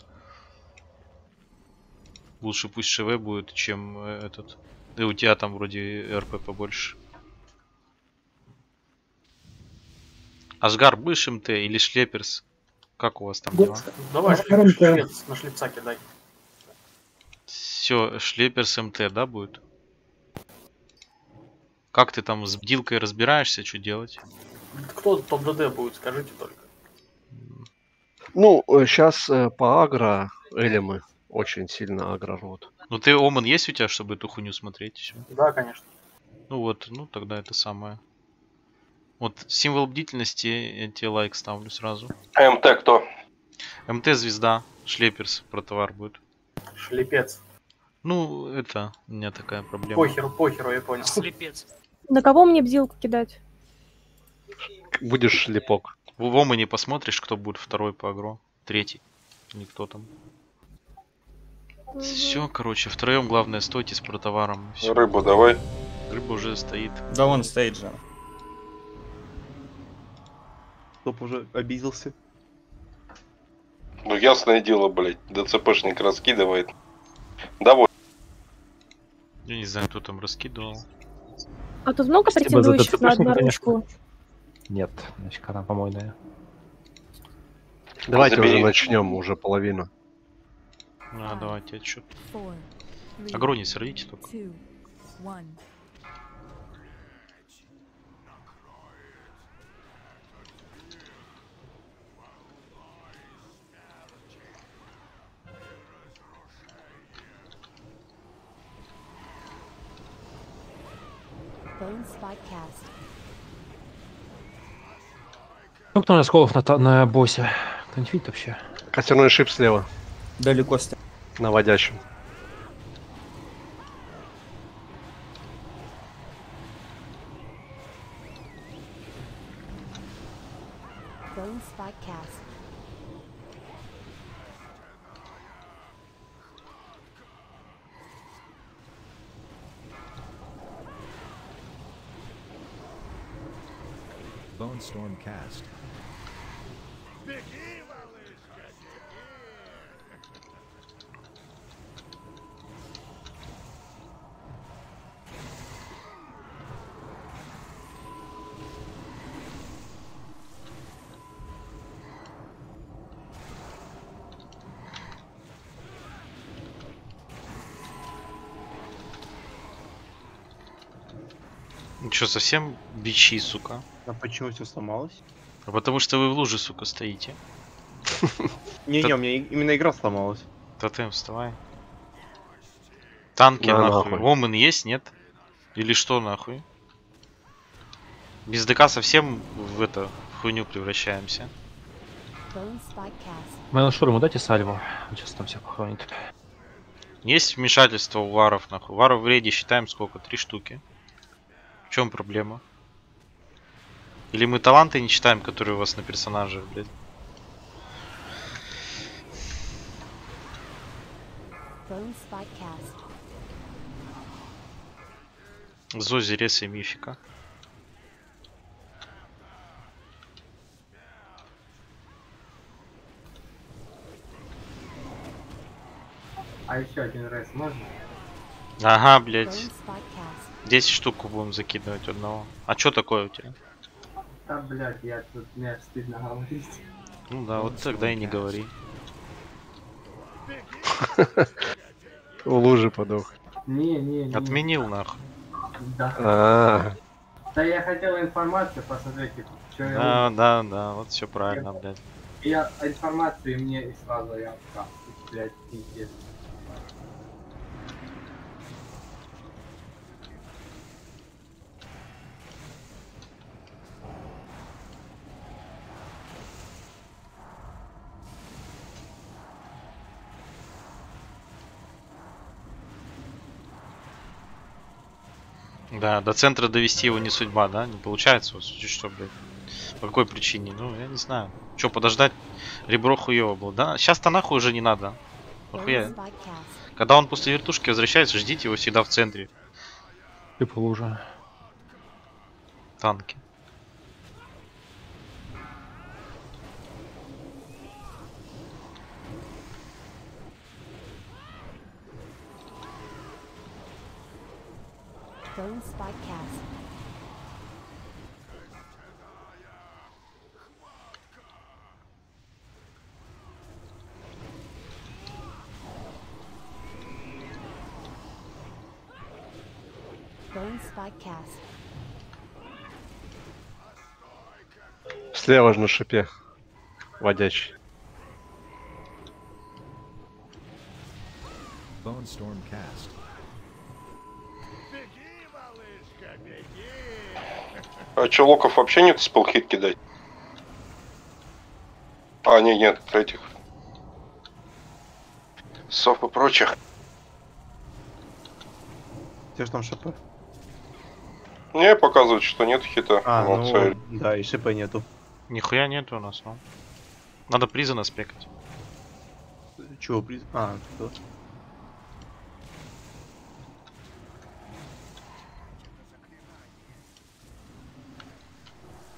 [SPEAKER 6] Лучше пусть ШВ будет, чем э, этот. И у тебя там вроде РП побольше. Ашгар, будешь МТ или Шлеперс? Как у вас там дела?
[SPEAKER 2] Давай,
[SPEAKER 14] Шлеп-
[SPEAKER 2] шлепец на шлепца кидай.
[SPEAKER 6] Все, Шлеперс МТ, да, будет? Как ты там с бдилкой разбираешься, что делать?
[SPEAKER 2] Кто топ ДД будет, скажите только.
[SPEAKER 8] Ну, сейчас по агро элемы очень сильно агро рвут.
[SPEAKER 6] Ну ты Оман есть у тебя, чтобы эту хуйню смотреть еще?
[SPEAKER 2] Да, конечно.
[SPEAKER 6] Ну вот, ну тогда это самое. Вот символ бдительности, я тебе лайк ставлю сразу.
[SPEAKER 4] МТ кто?
[SPEAKER 6] МТ звезда, Шлеперс про товар будет.
[SPEAKER 2] Шлепец.
[SPEAKER 6] Ну, это у меня такая проблема.
[SPEAKER 2] Похеру, похеру, я понял.
[SPEAKER 13] Слепец.
[SPEAKER 12] На кого мне бдилку кидать?
[SPEAKER 8] Будешь шлепок.
[SPEAKER 6] В Омане посмотришь, кто будет второй по агро. Третий. Никто там. Все, короче, втроем главное стойте с протоваром. Всё.
[SPEAKER 4] Рыбу давай.
[SPEAKER 6] Рыба уже стоит.
[SPEAKER 14] Да он стоит же.
[SPEAKER 10] Топ уже обиделся.
[SPEAKER 4] Ну ясное дело, блядь, ДЦПшник раскидывает. Давай.
[SPEAKER 6] Я не знаю, кто там раскидывал.
[SPEAKER 12] А тут много
[SPEAKER 1] Спасибо за
[SPEAKER 12] претендующих на
[SPEAKER 1] ДЦПшника,
[SPEAKER 12] одноручку?
[SPEAKER 1] Нет, значит, она помойная.
[SPEAKER 8] Давайте
[SPEAKER 4] Забери.
[SPEAKER 8] уже начнем, уже половину.
[SPEAKER 6] А, давайте отчет. Агро не сорвите только.
[SPEAKER 1] Ну, кто у нас колов на, та- на боссе? Кто-нибудь видит вообще?
[SPEAKER 8] Костерной шип слева,
[SPEAKER 14] Далеко стоит.
[SPEAKER 8] наводящим.
[SPEAKER 15] Bone Storm cast.
[SPEAKER 6] Ну что, совсем бичи, сука?
[SPEAKER 10] А почему все сломалось?
[SPEAKER 6] А потому что вы в луже, сука, стоите.
[SPEAKER 10] Не-не, у меня и- именно игра сломалась.
[SPEAKER 6] Тотем, вставай. Танки,
[SPEAKER 8] Да,
[SPEAKER 6] нахуй.
[SPEAKER 8] нахуй.
[SPEAKER 6] Омен есть, нет? Или что, нахуй? Без ДК совсем в это, в хуйню превращаемся.
[SPEAKER 1] Майлшурму дайте сальву. Он сейчас там всех похоронит.
[SPEAKER 6] Есть вмешательство у варов, нахуй. Варов в рейде считаем сколько? Три штуки. В чем проблема? Или мы таланты не читаем, которые у вас на персонаже, блядь? Зози, Реса и Мифика.
[SPEAKER 3] А еще один рейс можно?
[SPEAKER 6] Ага, блядь. десять штук будем закидывать одного. А что такое у тебя?
[SPEAKER 3] Да, блядь, я тут, мне стыдно говорить.
[SPEAKER 6] Ну да, вот тогда и не говори.
[SPEAKER 8] В луже подох.
[SPEAKER 3] Не, не, не.
[SPEAKER 6] Отменил нахуй.
[SPEAKER 3] Да.
[SPEAKER 8] А,
[SPEAKER 3] Да я хотел информацию посмотреть, типа, что я
[SPEAKER 6] Да,
[SPEAKER 3] лучше.
[SPEAKER 6] да, да, вот все правильно, блядь.
[SPEAKER 3] Я информацию и мне и сразу я отказ. Блядь, пиздец.
[SPEAKER 6] Да, до центра довести его не судьба, да? Не получается, вот что, блядь. По какой причине? Ну, я не знаю. Че, подождать? Ребро хуево было, да? Сейчас-то нахуй уже не надо. Нахуя? Когда он после вертушки возвращается, ждите его всегда в центре.
[SPEAKER 1] Типа лужа.
[SPEAKER 6] Танки.
[SPEAKER 8] слева же на шипе. Водячий.
[SPEAKER 15] Bone Storm cast.
[SPEAKER 4] А чё, локов вообще нет спелхит кидать? А, не, нет, этих. Сов и прочих.
[SPEAKER 10] Где же там ШП?
[SPEAKER 4] Не, показывает, что нет хита.
[SPEAKER 10] А,
[SPEAKER 4] Вот
[SPEAKER 10] ну,
[SPEAKER 4] цель.
[SPEAKER 10] да, и ШП нету.
[SPEAKER 6] Нихуя нету у нас, ну. Надо призана спекать.
[SPEAKER 10] Чего приз? А, что?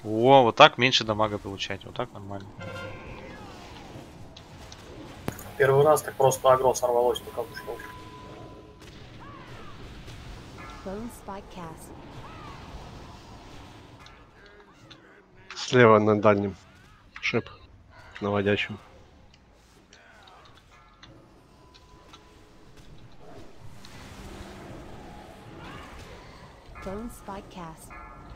[SPEAKER 6] О, вот так меньше дамага получать. Вот так нормально.
[SPEAKER 2] Первый раз так просто агро сорвалось, пока ушел.
[SPEAKER 8] Слева на дальнем. Шип. Наводящем.
[SPEAKER 16] Phone spike cast.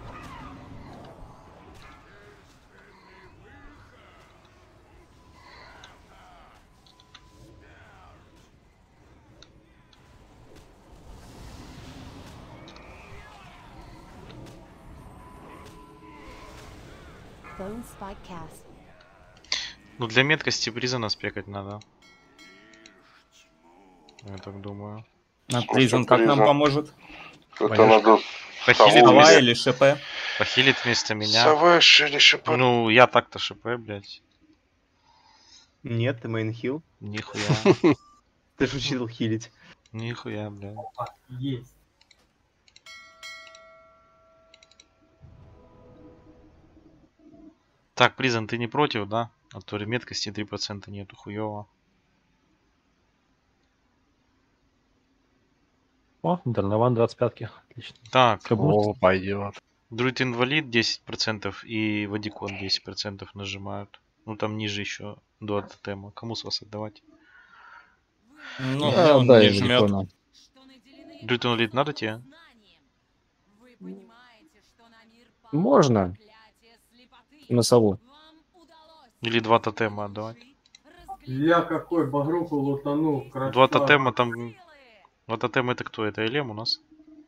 [SPEAKER 16] Phone spike cast.
[SPEAKER 6] Ну для меткости призана спекать надо. Я так думаю.
[SPEAKER 14] А Призон как нам поможет?
[SPEAKER 4] Это надо
[SPEAKER 6] Похилит
[SPEAKER 14] Сова
[SPEAKER 6] вместо...
[SPEAKER 14] или ШП?
[SPEAKER 6] Похилит вместо меня.
[SPEAKER 4] Сова или ШП?
[SPEAKER 6] Ну, я так-то ШП, блядь.
[SPEAKER 10] Нет, ты мейнхил.
[SPEAKER 6] Нихуя.
[SPEAKER 10] Ты же учил хилить.
[SPEAKER 6] Нихуя, блядь.
[SPEAKER 3] Есть.
[SPEAKER 6] Так, Призан, ты не против, да? А то меткости три процента нету, хуёво.
[SPEAKER 1] О, Дарнован двадцать пять. Отлично.
[SPEAKER 6] Так,
[SPEAKER 8] О, пойдет.
[SPEAKER 6] Друид инвалид десять процентов и Вадикон десять процентов нажимают. Ну там ниже еще до тотема. Кому с вас отдавать?
[SPEAKER 9] Ну,
[SPEAKER 14] А,
[SPEAKER 9] он
[SPEAKER 14] да,
[SPEAKER 9] не
[SPEAKER 14] я
[SPEAKER 9] жмет.
[SPEAKER 14] понял.
[SPEAKER 6] Друид инвалид надо тебе?
[SPEAKER 14] Можно. На сову.
[SPEAKER 6] Или два тотема отдавать?
[SPEAKER 3] Я какой багруку лутанул. красава.
[SPEAKER 6] Два тотема там... Два тотема это кто? Это Элем у нас?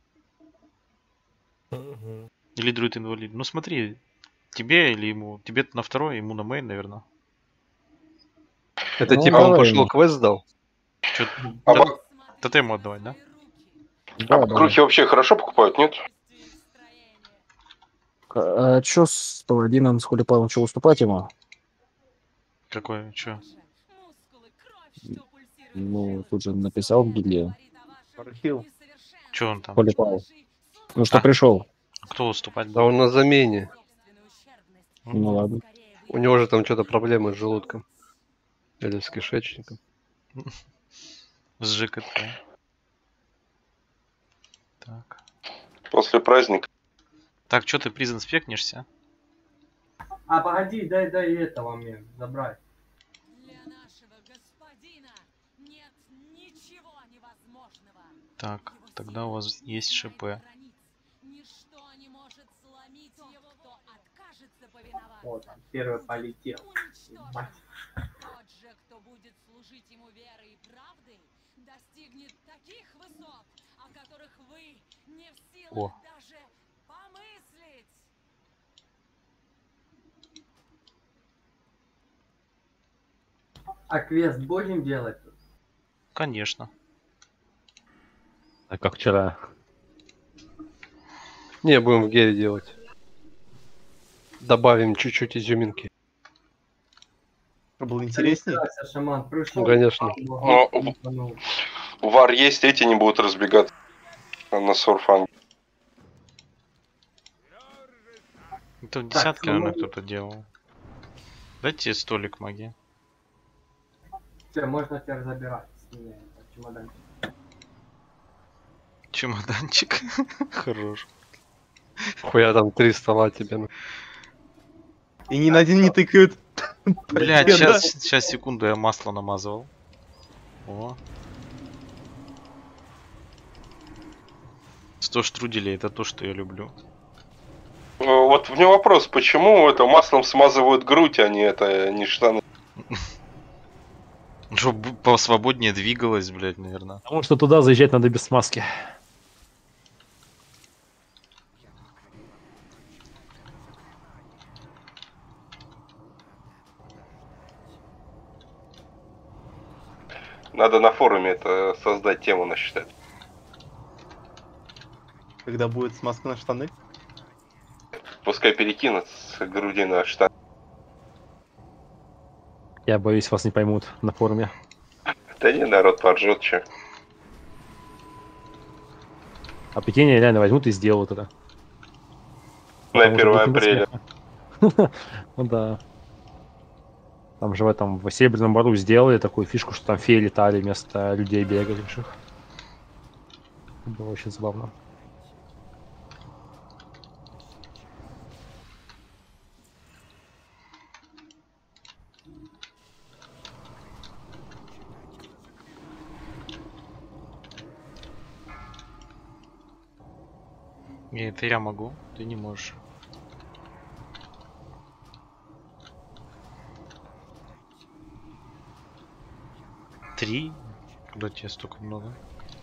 [SPEAKER 6] Или друид инвалид? Ну смотри, тебе или ему? Тебе на второй, ему на мейн, наверное.
[SPEAKER 8] Это
[SPEAKER 14] Ну,
[SPEAKER 8] типа он
[SPEAKER 14] давай
[SPEAKER 8] пошел
[SPEAKER 14] ему.
[SPEAKER 8] квест сдал?
[SPEAKER 6] Чё,
[SPEAKER 4] А
[SPEAKER 6] тот-
[SPEAKER 4] ба-
[SPEAKER 6] тотему отдавать, да?
[SPEAKER 14] Да,
[SPEAKER 4] а
[SPEAKER 14] да.
[SPEAKER 4] крухи вообще хорошо покупают, нет?
[SPEAKER 14] К- А чё с паладином, с Хулипалом, что уступать ему?
[SPEAKER 6] Какой? Чё?
[SPEAKER 14] Ну, тут же написал в гильдии.
[SPEAKER 10] Пархил.
[SPEAKER 6] Чё он там?
[SPEAKER 14] Хулипал. Ну что
[SPEAKER 6] А?
[SPEAKER 14] пришел.
[SPEAKER 6] Кто уступать?
[SPEAKER 8] Да он на замене.
[SPEAKER 14] Ну ладно.
[SPEAKER 8] У него же там что-то проблемы с желудком. Или с кишечником.
[SPEAKER 6] С ЖКТ. Так.
[SPEAKER 4] После праздника.
[SPEAKER 6] Так, чё ты призан спекнешься?
[SPEAKER 3] А погоди, дай, дай этого мне забрать.
[SPEAKER 6] Так, тогда у вас есть ШП.
[SPEAKER 3] Вот он, первый полетел. Ебать.
[SPEAKER 6] О.
[SPEAKER 3] А квест будем делать тут?
[SPEAKER 6] Конечно.
[SPEAKER 1] А как вчера.
[SPEAKER 8] Не, будем в гере делать. Добавим чуть-чуть изюминки.
[SPEAKER 10] Было интереснее?
[SPEAKER 3] Интереснее. Шаман пришел.
[SPEAKER 8] Ну, конечно.
[SPEAKER 4] Но в- вар есть, эти не будут разбегаться на сурфанге.
[SPEAKER 6] Это в десятке, наверное, кто-то делал. Дайте столик магии.
[SPEAKER 3] Все, можно теперь забирать с меня этот чемоданчик.
[SPEAKER 6] Чемоданчик. Хорош.
[SPEAKER 8] Хуя там три стола тебе.
[SPEAKER 10] И ни на один не тыкают.
[SPEAKER 6] Блять,
[SPEAKER 10] Да.
[SPEAKER 6] сейчас, сейчас, секунду, я масло намазывал. О. сто штруделей, это то, что я люблю.
[SPEAKER 4] Э, Вот у меня вопрос, почему это маслом смазывают грудь, а не это, не штаны?
[SPEAKER 6] Чтобы посвободнее двигалось, блять, наверное.
[SPEAKER 1] Потому что туда заезжать надо без смазки.
[SPEAKER 4] Надо на форуме это создать тему насчитать.
[SPEAKER 10] Когда будет смазка на штаны?
[SPEAKER 4] Пускай перекинут с груди на штаны.
[SPEAKER 1] Я боюсь, вас не поймут на форуме.
[SPEAKER 4] Да не, народ поржет, че.
[SPEAKER 1] А прикинь, реально возьмут и сделают это.
[SPEAKER 4] На
[SPEAKER 1] Потому что
[SPEAKER 4] первое
[SPEAKER 1] будет не до
[SPEAKER 4] апреля.
[SPEAKER 1] смеха. Ну да. Там же в этом, в Серебряном Бару сделали такую фишку, что там феи летали вместо людей бегающих. Было очень забавно.
[SPEAKER 6] Не, это я могу, ты не можешь. Три? Куда тебе столько много?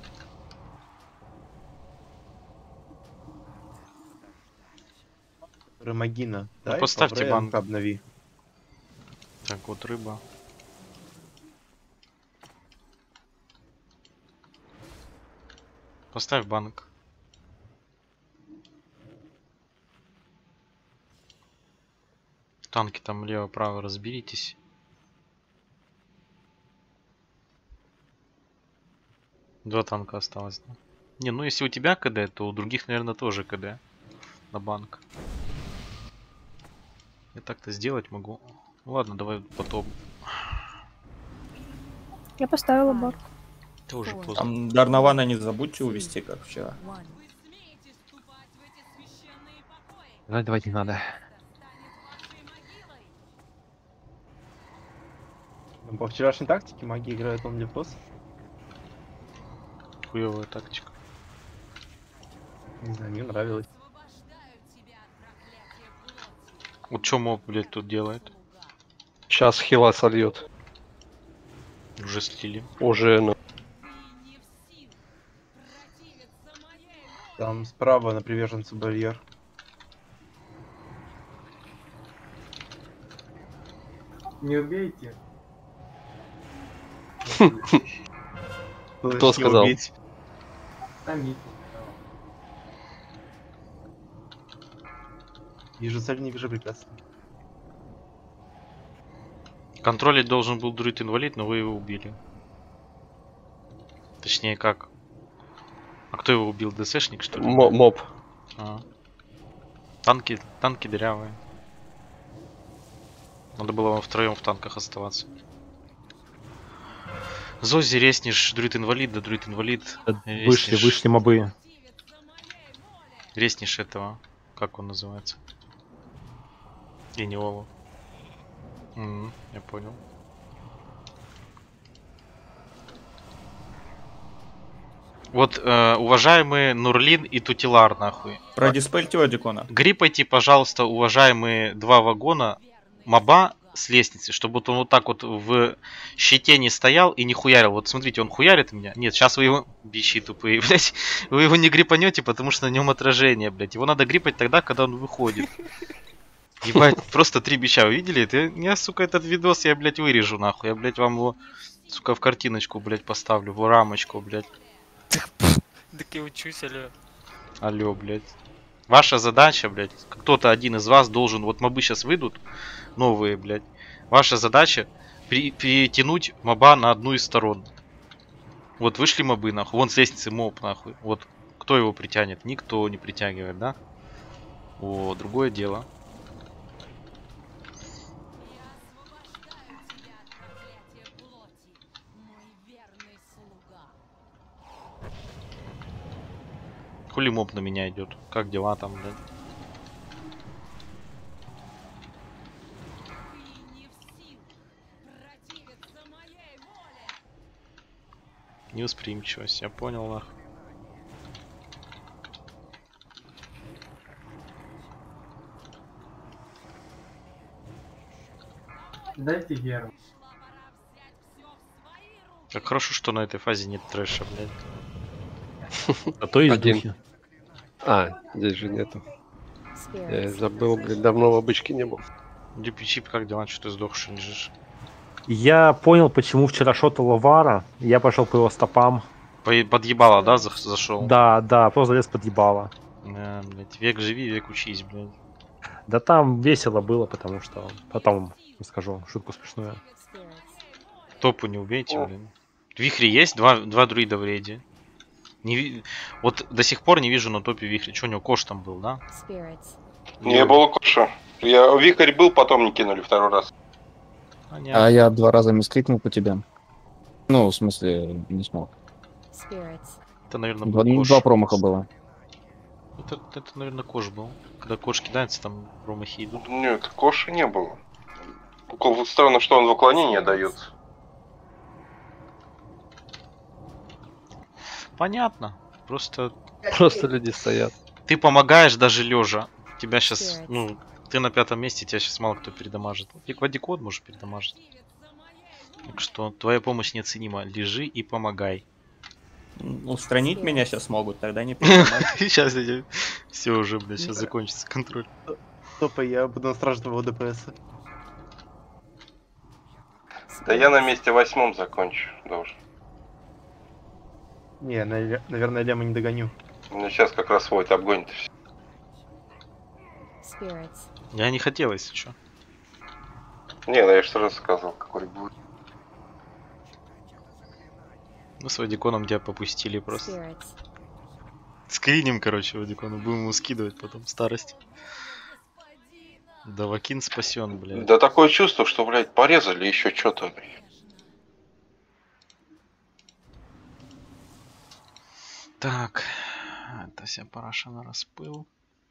[SPEAKER 10] Ромагина.
[SPEAKER 6] Ну,
[SPEAKER 10] дай
[SPEAKER 6] поставьте
[SPEAKER 10] по
[SPEAKER 6] банк.
[SPEAKER 10] обнови.
[SPEAKER 6] Так, вот рыба. Поставь банк. Танки там лево-право разберитесь. Два танка осталось. Да? Не, ну если у тебя КД, то у других, наверное, тоже КД на банк. Я так-то сделать могу. Ну, ладно, давай потом.
[SPEAKER 12] Я поставила барку.
[SPEAKER 6] Это уже поздно.
[SPEAKER 17] Там Дарнована не забудьте увести, как вчера.
[SPEAKER 1] Давай, давайте не надо.
[SPEAKER 10] Ну, по вчерашней тактике маги играют он плюс.
[SPEAKER 6] Хуевая тактика.
[SPEAKER 10] Не знаю, мне нравилось.
[SPEAKER 6] Вот что моб, блядь, тут делает?
[SPEAKER 8] Сейчас хила сольет.
[SPEAKER 6] Уже слили.
[SPEAKER 8] Уже, ну.
[SPEAKER 10] Там справа на приверженцу барьер.
[SPEAKER 3] Не убейте.
[SPEAKER 8] Кто сказал?
[SPEAKER 3] Там Митя.
[SPEAKER 10] Вижу цель, не вижу препятствий.
[SPEAKER 6] Контролить должен был друид инвалид, но вы его убили. Точнее как? А кто его убил? ДСшник, что ли?
[SPEAKER 8] М- моб.
[SPEAKER 6] А. Танки, танки дырявые. Надо было вам втроем в танках оставаться. Зози, резнишь, друид инвалид, да друид инвалид.
[SPEAKER 1] Вышли, вышли мобы.
[SPEAKER 6] Резнишь этого. Как он называется? Гениолу. М-м, я понял. Вот, э, уважаемые Нурлин и Тутилар, нахуй.
[SPEAKER 17] Продиспельте Одикона.
[SPEAKER 6] Гриппайте, пожалуйста, уважаемые два вагона моба с лестницы, чтобы вот он вот так вот в щите не стоял и не хуярил. Вот смотрите, он хуярит меня. Нет, сейчас вы его... Бищи тупые, блядь. Вы его не грипанете, потому что на нем отражение, блядь. Его надо грипать тогда, когда он выходит. Ебать, просто три бича, вы видели? Это, я, сука, этот видос я, блядь, вырежу, нахуй. Я, блядь, вам его, сука, в картиночку, блядь, поставлю, в рамочку, блядь.
[SPEAKER 13] Так я учусь, алё.
[SPEAKER 6] Алло, блядь. Ваша задача, блядь, кто-то один из вас должен, вот мобы сейчас выйдут, новые, блядь. Ваша задача при, перетянуть моба на одну из сторон. Вот вышли мобы, нахуй. Вон с лестницы моб, нахуй. Вот кто его притянет? Никто не притягивает, да? О, другое дело. Хули моб на меня идет? Как дела там, блядь? Невосприимчивость, я понял, нахуй.
[SPEAKER 3] Дайте геру.
[SPEAKER 6] Как хорошо, что на этой фазе нет трэша, блядь.
[SPEAKER 1] А то есть
[SPEAKER 8] Один.
[SPEAKER 1] духи.
[SPEAKER 8] А, здесь же нету. Я забыл, блин, давно в обычке не был.
[SPEAKER 6] Дипичип, как дела? Что ты сдохший лежишь?
[SPEAKER 1] Я понял, почему вчера шотала Вара. Я пошел по его стопам.
[SPEAKER 6] По- Подъебало, да, за- зашел?
[SPEAKER 1] Да, да, просто залез под ебало.
[SPEAKER 6] Да, блядь, век живи, век учись, блядь.
[SPEAKER 1] Да там весело было, потому что... Потом расскажу шутку смешную.
[SPEAKER 6] Топу не убейте, блин. Вихри есть? Два, два друида в рейде. Не ви... Вот до сих пор не вижу на топе вихри. Че у него кош там был, да?
[SPEAKER 4] Не было коша. Я Викарь был, потом не кинули второй раз.
[SPEAKER 6] Понятно.
[SPEAKER 14] А я два раза мискликнул по тебе. Ну, в смысле, не смог.
[SPEAKER 6] Это, наверное,
[SPEAKER 14] Два,
[SPEAKER 6] был кош.
[SPEAKER 14] два промаха было.
[SPEAKER 6] Это, это, наверное, кош был. Когда кош кидается, там промахи идут.
[SPEAKER 4] Нет, коша не было. Странно, что он в уклонение дается.
[SPEAKER 6] Понятно. Просто...
[SPEAKER 8] Просто люди стоят.
[SPEAKER 6] Ты помогаешь даже лежа. Тебя сейчас, ну, ты на пятом месте, тебя сейчас мало кто передамажит. И квадикод можешь передамажить. Так что твоя помощь неоценима. Лежи и помогай.
[SPEAKER 17] Устранить меня сейчас могут, тогда не передамажить.
[SPEAKER 6] Сейчас все уже, блядь, сейчас закончится контроль.
[SPEAKER 10] Топа, я буду на стражного ДПС.
[SPEAKER 4] Да я на месте восьмом закончу должен.
[SPEAKER 10] Не, навер- наверное, Лема не догоню.
[SPEAKER 4] Ну сейчас как раз Войт обгонит и все.
[SPEAKER 6] Я не хотел, если что.
[SPEAKER 4] Не, ну я же сразу сказал, какой будет.
[SPEAKER 6] Мы с Вадиконом тебя попустили просто. Скриним, короче, Вадикона. Будем ему скидывать потом старость. Да, Вакин спасен, блядь.
[SPEAKER 4] Да такое чувство, что, блядь, порезали еще что-то.
[SPEAKER 6] Так. Это вся параша на распыл.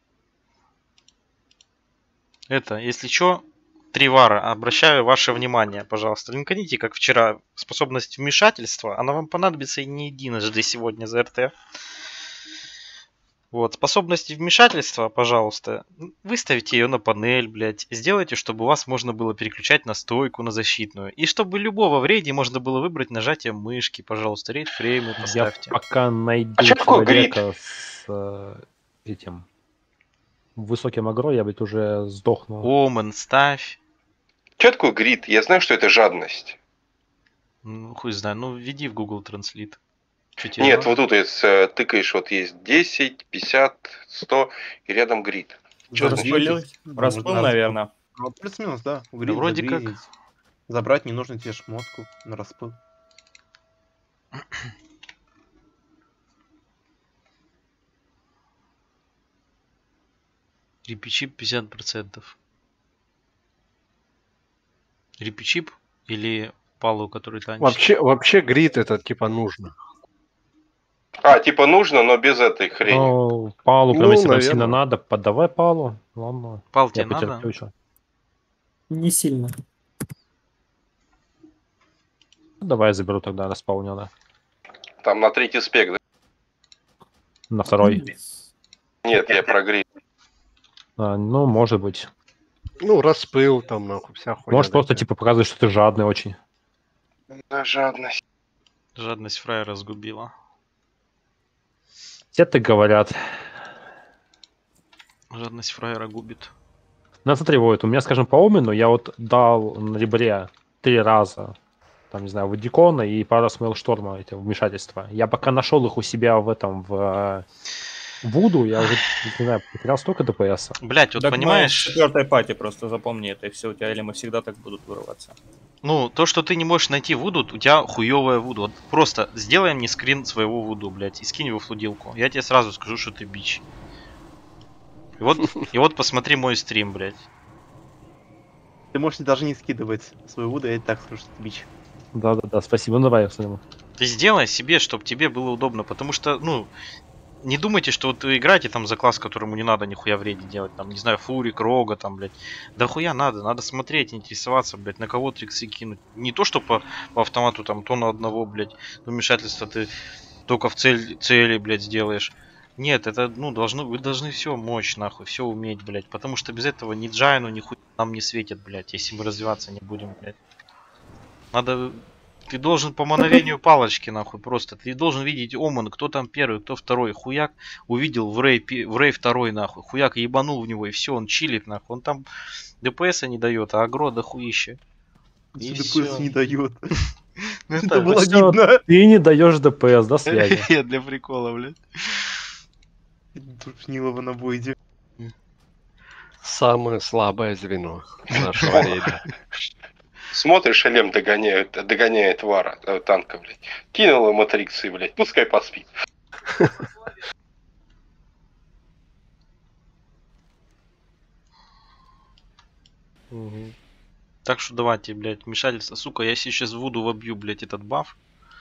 [SPEAKER 6] Это, если что, три вара. Обращаю ваше внимание, пожалуйста. Линканите, как вчера, способность вмешательства. Она вам понадобится и не единожды сегодня за РТ. Вот, способность вмешательства, пожалуйста, выставите ее на панель, блядь. Сделайте, чтобы у вас можно было переключать на стойку, на защитную. И чтобы любого в рейде можно было выбрать нажатием мышки, пожалуйста. Рейд фреймы поставьте.
[SPEAKER 1] Я пока найду
[SPEAKER 4] А что такое
[SPEAKER 1] человека с э, этим высоким агро, я, блядь, уже сдохнул.
[SPEAKER 6] Омен ставь.
[SPEAKER 4] Что такое грид? Я знаю, что это жадность.
[SPEAKER 6] Ну, хуй знаю. Ну, введи в Google Translate. Чё тебе
[SPEAKER 4] Нет,
[SPEAKER 6] надо?
[SPEAKER 4] вот тут если тыкаешь, вот есть десять, пятьдесят, сто и рядом грид. Что
[SPEAKER 17] Распыл,
[SPEAKER 4] значит?
[SPEAKER 17] распыл, наверное.
[SPEAKER 10] Ну, плюс-минус, да.
[SPEAKER 6] Да
[SPEAKER 10] Угрить,
[SPEAKER 6] вроде как.
[SPEAKER 10] загризить. Забрать не нужно тебе шмотку на распыл.
[SPEAKER 6] Репичип пятьдесят процентов. Репичип или палу, который танчит?
[SPEAKER 8] Вообще, вообще грид это типа нужно.
[SPEAKER 4] А, типа нужно, но без этой хрени.
[SPEAKER 1] Ну, Палу, прям
[SPEAKER 8] Ну,
[SPEAKER 1] если нам
[SPEAKER 8] наверное.
[SPEAKER 1] сильно надо, подавай Палу. Ладно.
[SPEAKER 6] Пал
[SPEAKER 1] Я
[SPEAKER 6] тебе надо?
[SPEAKER 1] потерплю ещё.
[SPEAKER 14] Не сильно.
[SPEAKER 1] Ну, давай я заберу тогда, распал не надо.
[SPEAKER 4] Там на третий спек, да?
[SPEAKER 1] На второй.
[SPEAKER 4] Нет, я про грид.
[SPEAKER 1] А, ну, может быть.
[SPEAKER 8] Ну, распыл там, нахуй, вся хуйня.
[SPEAKER 1] Может, просто типа показывать, что ты жадный очень.
[SPEAKER 4] Да, жадность.
[SPEAKER 6] Жадность фрая разгубила.
[SPEAKER 1] Все так говорят.
[SPEAKER 6] Жадность фраера губит.
[SPEAKER 1] Ну, смотри, вот, у меня, скажем, по Омену я вот дал на ребре три раза, там, не знаю, Вадикона и пару раз Мейлшторма, эти вмешательства. Я пока нашел их у себя в этом, в Вуду, я уже, не знаю, потерял столько ДПС.
[SPEAKER 6] Блять, вот
[SPEAKER 17] Так мы
[SPEAKER 6] понимаешь...
[SPEAKER 17] в четвертой пати просто запомни это, и все, у тебя элемы всегда так будут вырываться.
[SPEAKER 6] Ну, то, что ты не можешь найти Вуду, у тебя хуёвая Вуду. Вот просто сделай мне скрин своего Вуду, блядь, и скинь его в флудилку. Я тебе сразу скажу, что ты бич. И вот, и вот посмотри мой стрим, блядь.
[SPEAKER 10] Ты можешь даже не скидывать свою вуду, я и так скажу, что ты бич.
[SPEAKER 1] Да-да-да, спасибо, ну давай я сниму.
[SPEAKER 6] Ты сделай себе, чтобы тебе было удобно, потому что, ну, не думайте, что вот вы играете там за класс, которому не надо нихуя в рейде делать, там, не знаю, Фурик, Рога, там, блядь. Да хуя надо, надо смотреть, интересоваться, блядь, на кого триксы кинуть. Не то, что по, по автомату там то на одного, блядь, вмешательство ты только в цель, цели, блядь, сделаешь. Нет, это, ну, должно, вы должны все мочь, нахуй, все уметь, блядь, потому что без этого ни Джайну, ни хуй нам не светит, блядь, если мы развиваться не будем, блядь. Надо... Ты должен по мановению палочки, нахуй, просто. Ты должен видеть Оман, кто там первый, кто второй. Хуяк увидел в рей, в рей второй, нахуй. Хуяк ебанул в него, и все, он чилит, нахуй. Он там ДПСа не дает, а агро дохуище. И
[SPEAKER 10] ДПС не дает.
[SPEAKER 6] Ну,
[SPEAKER 10] Это было
[SPEAKER 1] Всё,
[SPEAKER 10] обидно.
[SPEAKER 1] ты не даешь ДПС, до связи.
[SPEAKER 6] Я для прикола, блядь.
[SPEAKER 10] Душнилова на бойде.
[SPEAKER 8] Самое слабое звено нашего рейда.
[SPEAKER 4] Смотришь, Элем догоняет, догоняет Вара, э, танка, блядь. Кинул ему триксы, блядь, пускай поспит.
[SPEAKER 6] Мгм. Так что давайте, блядь, вмешательство. Сука, я сейчас Вуду вобью, блядь, этот баф.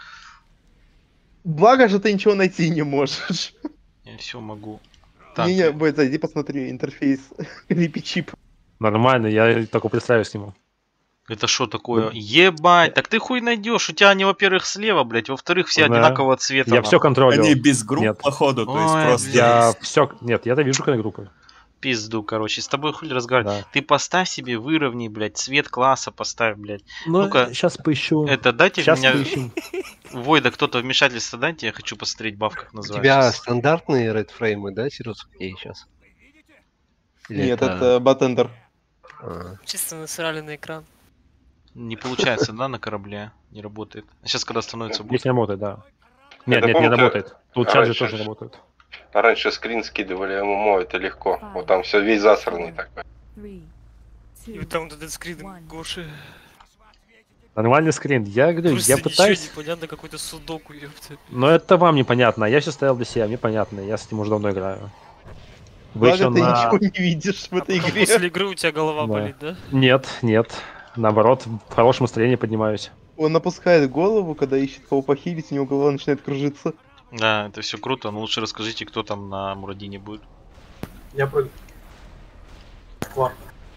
[SPEAKER 10] Благо же ты ничего найти не можешь.
[SPEAKER 6] Я все могу. Так,
[SPEAKER 10] Не-не, Бой, зайди посмотри интерфейс Рипичип.
[SPEAKER 1] Нормально, я только представляю с ним.
[SPEAKER 6] это что такое? Ебать, так ты хуй найдешь. У тебя они, во-первых, слева, блядь, во-вторых, все
[SPEAKER 1] Да.
[SPEAKER 6] одинакового цвета.
[SPEAKER 1] Я все
[SPEAKER 6] нахуй.
[SPEAKER 1] контролю.
[SPEAKER 18] Они без групп,
[SPEAKER 1] Нет.
[SPEAKER 18] походу, то есть
[SPEAKER 6] Ой,
[SPEAKER 18] просто...
[SPEAKER 1] Я все... Нет, я-то вижу, когда группы.
[SPEAKER 6] Пизду, короче, с тобой хуй разговаривать.
[SPEAKER 1] Да.
[SPEAKER 6] Ты поставь себе, выровняй, блядь, цвет класса поставь, блядь.
[SPEAKER 1] Ну,
[SPEAKER 6] Ну-ка,
[SPEAKER 1] сейчас поищу.
[SPEAKER 6] это дайте
[SPEAKER 1] Сейчас
[SPEAKER 6] меня...
[SPEAKER 1] поищем.
[SPEAKER 6] Войда, кто-то вмешательство дайте, я хочу посмотреть баф, как
[SPEAKER 8] У
[SPEAKER 6] называется.
[SPEAKER 8] тебя стандартные редфреймы, да, Сирус? сейчас?
[SPEAKER 10] Нет, это баттендер.
[SPEAKER 13] Чисто насрали на экран.
[SPEAKER 6] Не получается, да, на корабле? Не работает. А сейчас, когда становится...
[SPEAKER 1] Здесь не работает, да. Нет,
[SPEAKER 4] Это
[SPEAKER 1] нет, не
[SPEAKER 4] помните,
[SPEAKER 1] работает. Тут чат же
[SPEAKER 4] раньше
[SPEAKER 1] тоже
[SPEAKER 4] ж-
[SPEAKER 1] работает.
[SPEAKER 4] Раньше скрин скидывали ММО, это легко. Вот там все весь засранный такой.
[SPEAKER 13] И вот там вот этот скрин Гоши.
[SPEAKER 1] Нормальный скрин. Я говорю,
[SPEAKER 13] Просто
[SPEAKER 1] я
[SPEAKER 13] ничего
[SPEAKER 1] пытаюсь...
[SPEAKER 13] непонятно, какой-то судоку, ёпта.
[SPEAKER 1] Но это вам непонятно. Я сейчас стоял для себя, мне понятно. Я с этим уже давно играю. Вы
[SPEAKER 10] Благо
[SPEAKER 1] еще
[SPEAKER 10] ты
[SPEAKER 1] на...
[SPEAKER 10] ничего не видишь в этой
[SPEAKER 13] Потом
[SPEAKER 10] игре.
[SPEAKER 13] после игры у тебя голова
[SPEAKER 1] Да.
[SPEAKER 13] болит, да?
[SPEAKER 1] Нет, нет. Наоборот, в хорошем настроении поднимаюсь.
[SPEAKER 10] Он опускает голову, когда ищет кого похилить, у него голова начинает кружиться.
[SPEAKER 6] Да, это все круто, но лучше расскажите, кто там на Мурадине будет.
[SPEAKER 2] Я прыгну. Квар.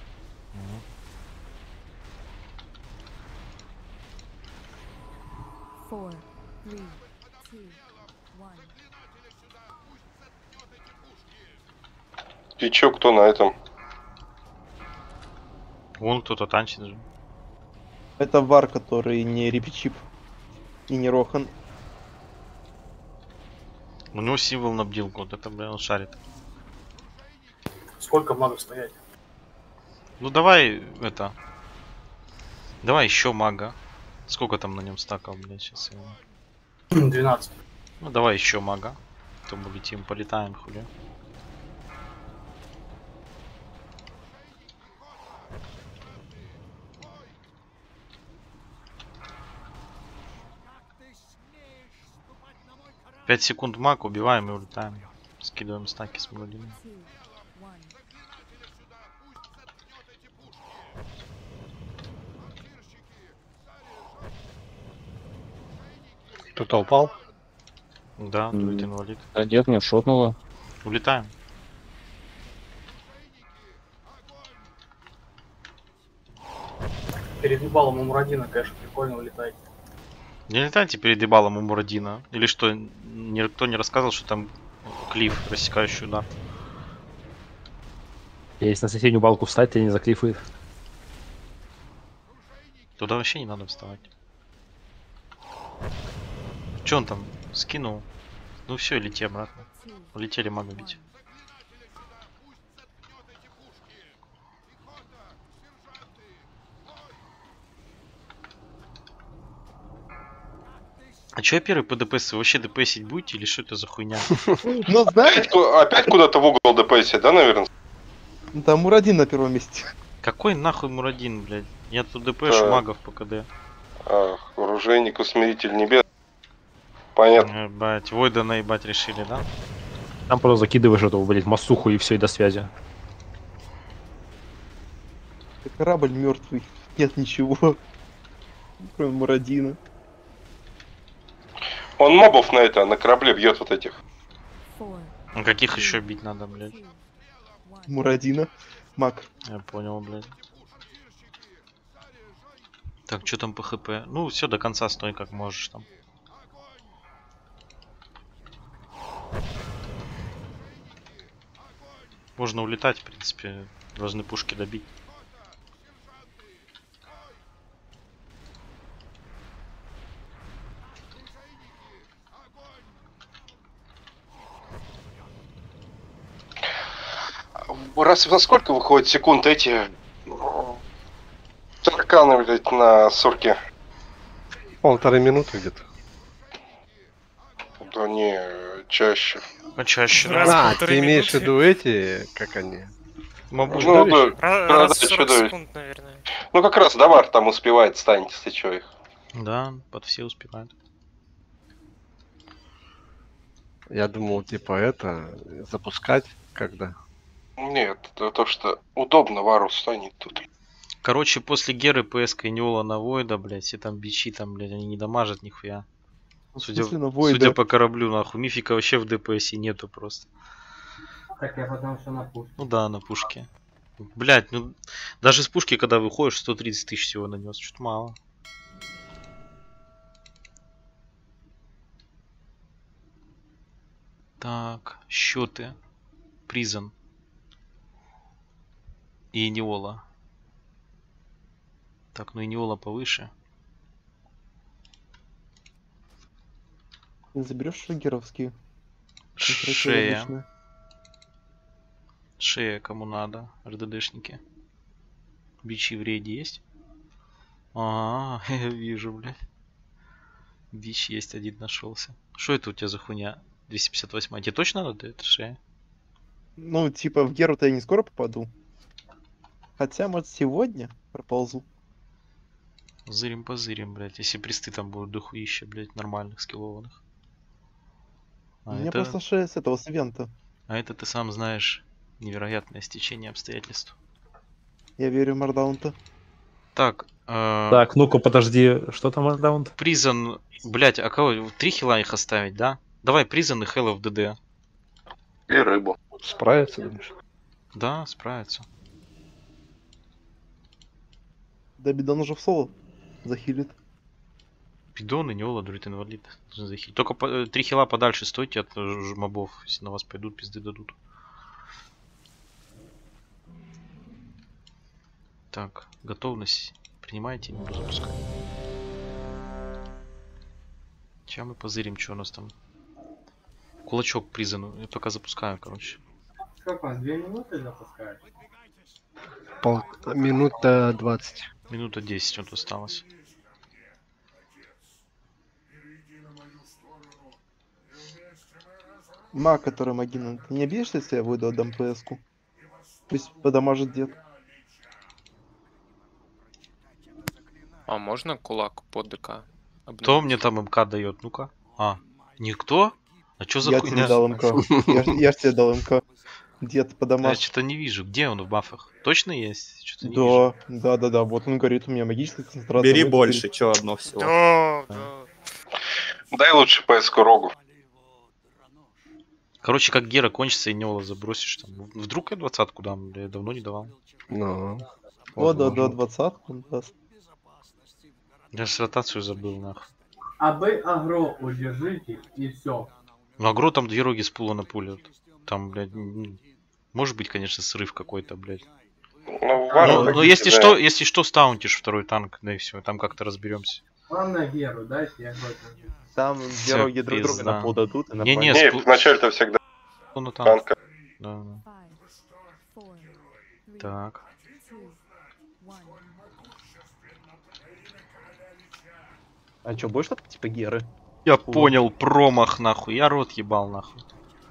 [SPEAKER 16] Four, three, two, one.
[SPEAKER 4] И чё, кто на этом?
[SPEAKER 6] Вон кто-то танчит же.
[SPEAKER 10] Это вар, который не Рипичип и не Рохан.
[SPEAKER 6] У него символ на бдилку, вот это, блин, он шарит.
[SPEAKER 2] Сколько магов стоять?
[SPEAKER 6] Ну давай, это... Давай еще мага. Сколько там на нем стаков, блядь, сейчас?
[SPEAKER 2] двенадцать.
[SPEAKER 6] Ну давай еще мага. То мы летим, полетаем, хули. Пять секунд маг, убиваем и улетаем. Скидываем стаки с Мурадином.
[SPEAKER 8] Кто-то упал?
[SPEAKER 6] Да, тут инвалид.
[SPEAKER 14] А нет, меня шотнуло.
[SPEAKER 6] Улетаем.
[SPEAKER 2] Перед ебалом у Мурадина, конечно, прикольно улетать.
[SPEAKER 6] Не летайте перед ебалом у Мурадина. Или что, никто не рассказывал, что там клифф, рассекающий удар.
[SPEAKER 1] Если на соседнюю балку встать, тебя не заклифает.
[SPEAKER 6] Туда вообще не надо вставать. Че он там скинул? Ну все, лети обратно. Улетели мага бить. А че я первый по ДПС? Вы вообще ДПСить будете или что это за хуйня?
[SPEAKER 10] Ну, знаешь,
[SPEAKER 4] Опять, ку- опять куда-то в угол ДПСить, да, наверное?
[SPEAKER 10] там Мурадин на первом месте.
[SPEAKER 6] Какой нахуй Мурадин, блядь? Я тут ДПшу
[SPEAKER 4] Да.
[SPEAKER 6] магов по КД.
[SPEAKER 4] Ах, оружейник, усмиритель небес. Понятно.
[SPEAKER 6] Ебать, Войда наебать решили, да?
[SPEAKER 1] Там просто закидываешь эту, блядь, массуху и все, и до связи.
[SPEAKER 10] Корабль мертвый. Нет ничего. Кроме Мурадина.
[SPEAKER 4] Он мобов на это, на корабле бьет вот этих.
[SPEAKER 6] А каких еще бить надо, блядь?
[SPEAKER 10] Мурадина. Маг.
[SPEAKER 6] Я понял, блядь. Так, что там по хп? Ну, все, до конца стой, как можешь там. Можно улетать, в принципе. Должны пушки добить.
[SPEAKER 4] Раз во сколько выходит секунд эти тарканы, блядь, на сурке?
[SPEAKER 8] Полторы минуты где-то.
[SPEAKER 4] Да не, чаще.
[SPEAKER 6] Почаще,
[SPEAKER 13] Раз
[SPEAKER 8] А,
[SPEAKER 13] полторы
[SPEAKER 8] ты имеешь в
[SPEAKER 13] минуты.
[SPEAKER 8] виду эти, как они?
[SPEAKER 6] Мобу
[SPEAKER 4] Ну,
[SPEAKER 8] чудовищ?
[SPEAKER 4] да,
[SPEAKER 13] Раз,
[SPEAKER 4] да,
[SPEAKER 13] раз
[SPEAKER 4] да,
[SPEAKER 13] в сорок
[SPEAKER 4] чудовищ.
[SPEAKER 13] секунд, наверное.
[SPEAKER 4] Ну как раз Давар там успевает станет, если чё их.
[SPEAKER 6] Да, под все успевают.
[SPEAKER 8] Я думал, типа, это, запускать когда?
[SPEAKER 4] Нет, это то, что удобно Вару станет тут.
[SPEAKER 6] Короче, после Геры ПС и Неола на Войда, блядь, все там бичи, там, блядь, они не дамажат нихуя.
[SPEAKER 10] В
[SPEAKER 6] Судя,
[SPEAKER 10] смысле на Войда?
[SPEAKER 6] судя по кораблю, нахуй, мифика вообще в ДПСе нету просто.
[SPEAKER 3] Так я потому что на пушке.
[SPEAKER 6] Ну да, на пушке. Блядь, ну даже с пушки, когда выходишь, сто тридцать тысяч всего нанес, что-то мало. Так, счеты. Призон. И Неола. Так, ну и Неола повыше.
[SPEAKER 10] Ты заберешь шагеровские?
[SPEAKER 6] Шея. Шея кому надо, РДДшники. Бичи в рейде есть? Ага, я вижу, блядь. Бич есть, один нашелся. Что это у тебя за хуйня? двести пятьдесят восемь. Тебе точно надо? Это шея?
[SPEAKER 10] Ну, типа, в Геру-то я не скоро попаду. Хотя, может, сегодня проползу.
[SPEAKER 6] Зырим-позырим, блядь. Если присты там будут дохуища, блядь, нормальных, скиллованных.
[SPEAKER 10] У
[SPEAKER 6] А
[SPEAKER 10] меня
[SPEAKER 6] это...
[SPEAKER 10] просто шея с этого, с ивента.
[SPEAKER 6] А это ты сам знаешь, невероятное стечение обстоятельств.
[SPEAKER 10] Я верю в Мардаунта.
[SPEAKER 6] Так, э...
[SPEAKER 1] Так, ну-ка, подожди, что там Мардаунт?
[SPEAKER 6] Призон, блядь, а кого? Три хила их оставить, да? Давай Призон и Hell of ди ди.
[SPEAKER 4] И рыбу.
[SPEAKER 8] Справится, думаешь?
[SPEAKER 6] Да, справится.
[SPEAKER 10] Да, Бидон уже в соло захилит.
[SPEAKER 6] Бидон и Неола, Друид Инвалид. Только по, три хила подальше стойте от мобов. Если на вас пойдут, пизды дадут. Так, готовность. Принимайте, не буду запускать. Сейчас мы позырим, что у нас там. Кулачок Призону. Я пока запускаю, короче.
[SPEAKER 3] Сколько? Две минуты запускаешь?
[SPEAKER 8] Пол... Минута двадцать.
[SPEAKER 6] Минута десять вот осталось.
[SPEAKER 10] Маг, который Магина, ты не обидишься, если я выйду отдам ПС-ку? Пусть подамажит дед.
[SPEAKER 11] А можно кулак под ДК?
[SPEAKER 6] Кто мне там МК дает? Ну-ка. А, никто? А чё за
[SPEAKER 10] Я
[SPEAKER 6] хуйня?
[SPEAKER 10] тебе дал МК. Я, ж- я ж тебе дал МК. Дед,
[SPEAKER 6] Я
[SPEAKER 10] подамаж.
[SPEAKER 6] что-то не вижу. Где он в бафах? Точно есть? Что-то не
[SPEAKER 10] Да,
[SPEAKER 6] вижу.
[SPEAKER 10] да, да, да. Вот он говорит, у меня магическая концентрация.
[SPEAKER 17] Бери
[SPEAKER 10] вот
[SPEAKER 17] больше,
[SPEAKER 10] теперь-
[SPEAKER 17] чё одно всего.
[SPEAKER 13] Да, да.
[SPEAKER 4] Дай лучше ПС-ку Рогу.
[SPEAKER 6] Короче, как Гера кончится и Неола забросишь там. Вдруг я двадцатку дам? Я давно не давал.
[SPEAKER 8] Ну,
[SPEAKER 10] О, да, да,
[SPEAKER 8] возможно.
[SPEAKER 10] двадцатку он даст.
[SPEAKER 6] Я же ротацию забыл, нахуй.
[SPEAKER 3] А вы агро удержите и все.
[SPEAKER 6] Ну, агро там две роги с пула на пулю. Там, блядь, м, может быть, конечно, срыв какой-то, блядь.
[SPEAKER 4] Ну,
[SPEAKER 6] Но,
[SPEAKER 4] важно,
[SPEAKER 6] но
[SPEAKER 4] какие
[SPEAKER 6] если
[SPEAKER 4] тебя-
[SPEAKER 6] что, если что, стаунтишь второй танк, да и все, там как-то разберемся.
[SPEAKER 3] Главное Геру, дайте я агро удержу.
[SPEAKER 10] Там
[SPEAKER 6] Всё,
[SPEAKER 10] герои друг друга
[SPEAKER 6] пизда.
[SPEAKER 10] на пол дадут и
[SPEAKER 6] Не, не,
[SPEAKER 10] нормально.
[SPEAKER 4] Не, вначале-то всегда
[SPEAKER 6] Ну, на танк.
[SPEAKER 4] танка.
[SPEAKER 6] Да, да. Так.
[SPEAKER 10] А чё, будешь что-то типа Геры?
[SPEAKER 6] Я
[SPEAKER 10] Фу.
[SPEAKER 6] понял, промах, нахуй. Я рот ебал, нахуй.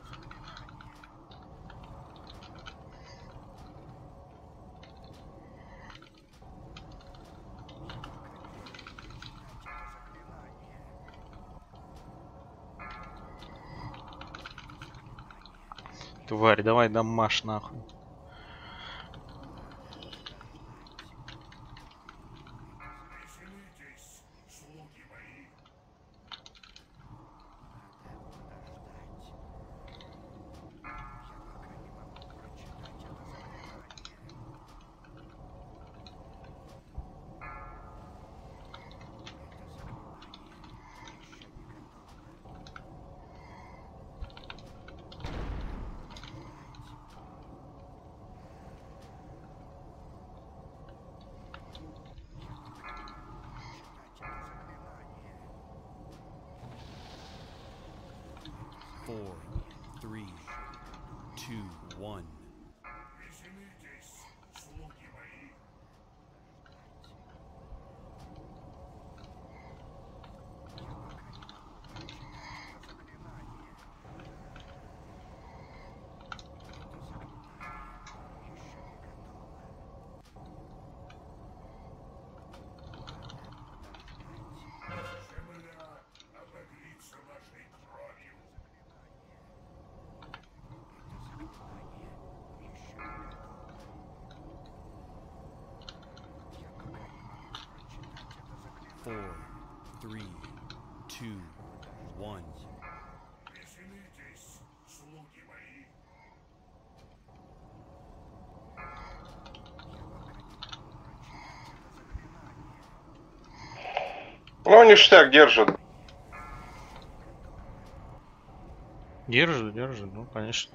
[SPEAKER 6] Тварь, давай дамаш, нахуй.
[SPEAKER 15] Four, three, two, one. Four, three, two, one.
[SPEAKER 4] Ну, ништяк держит.
[SPEAKER 6] Держит, держит, ну, конечно.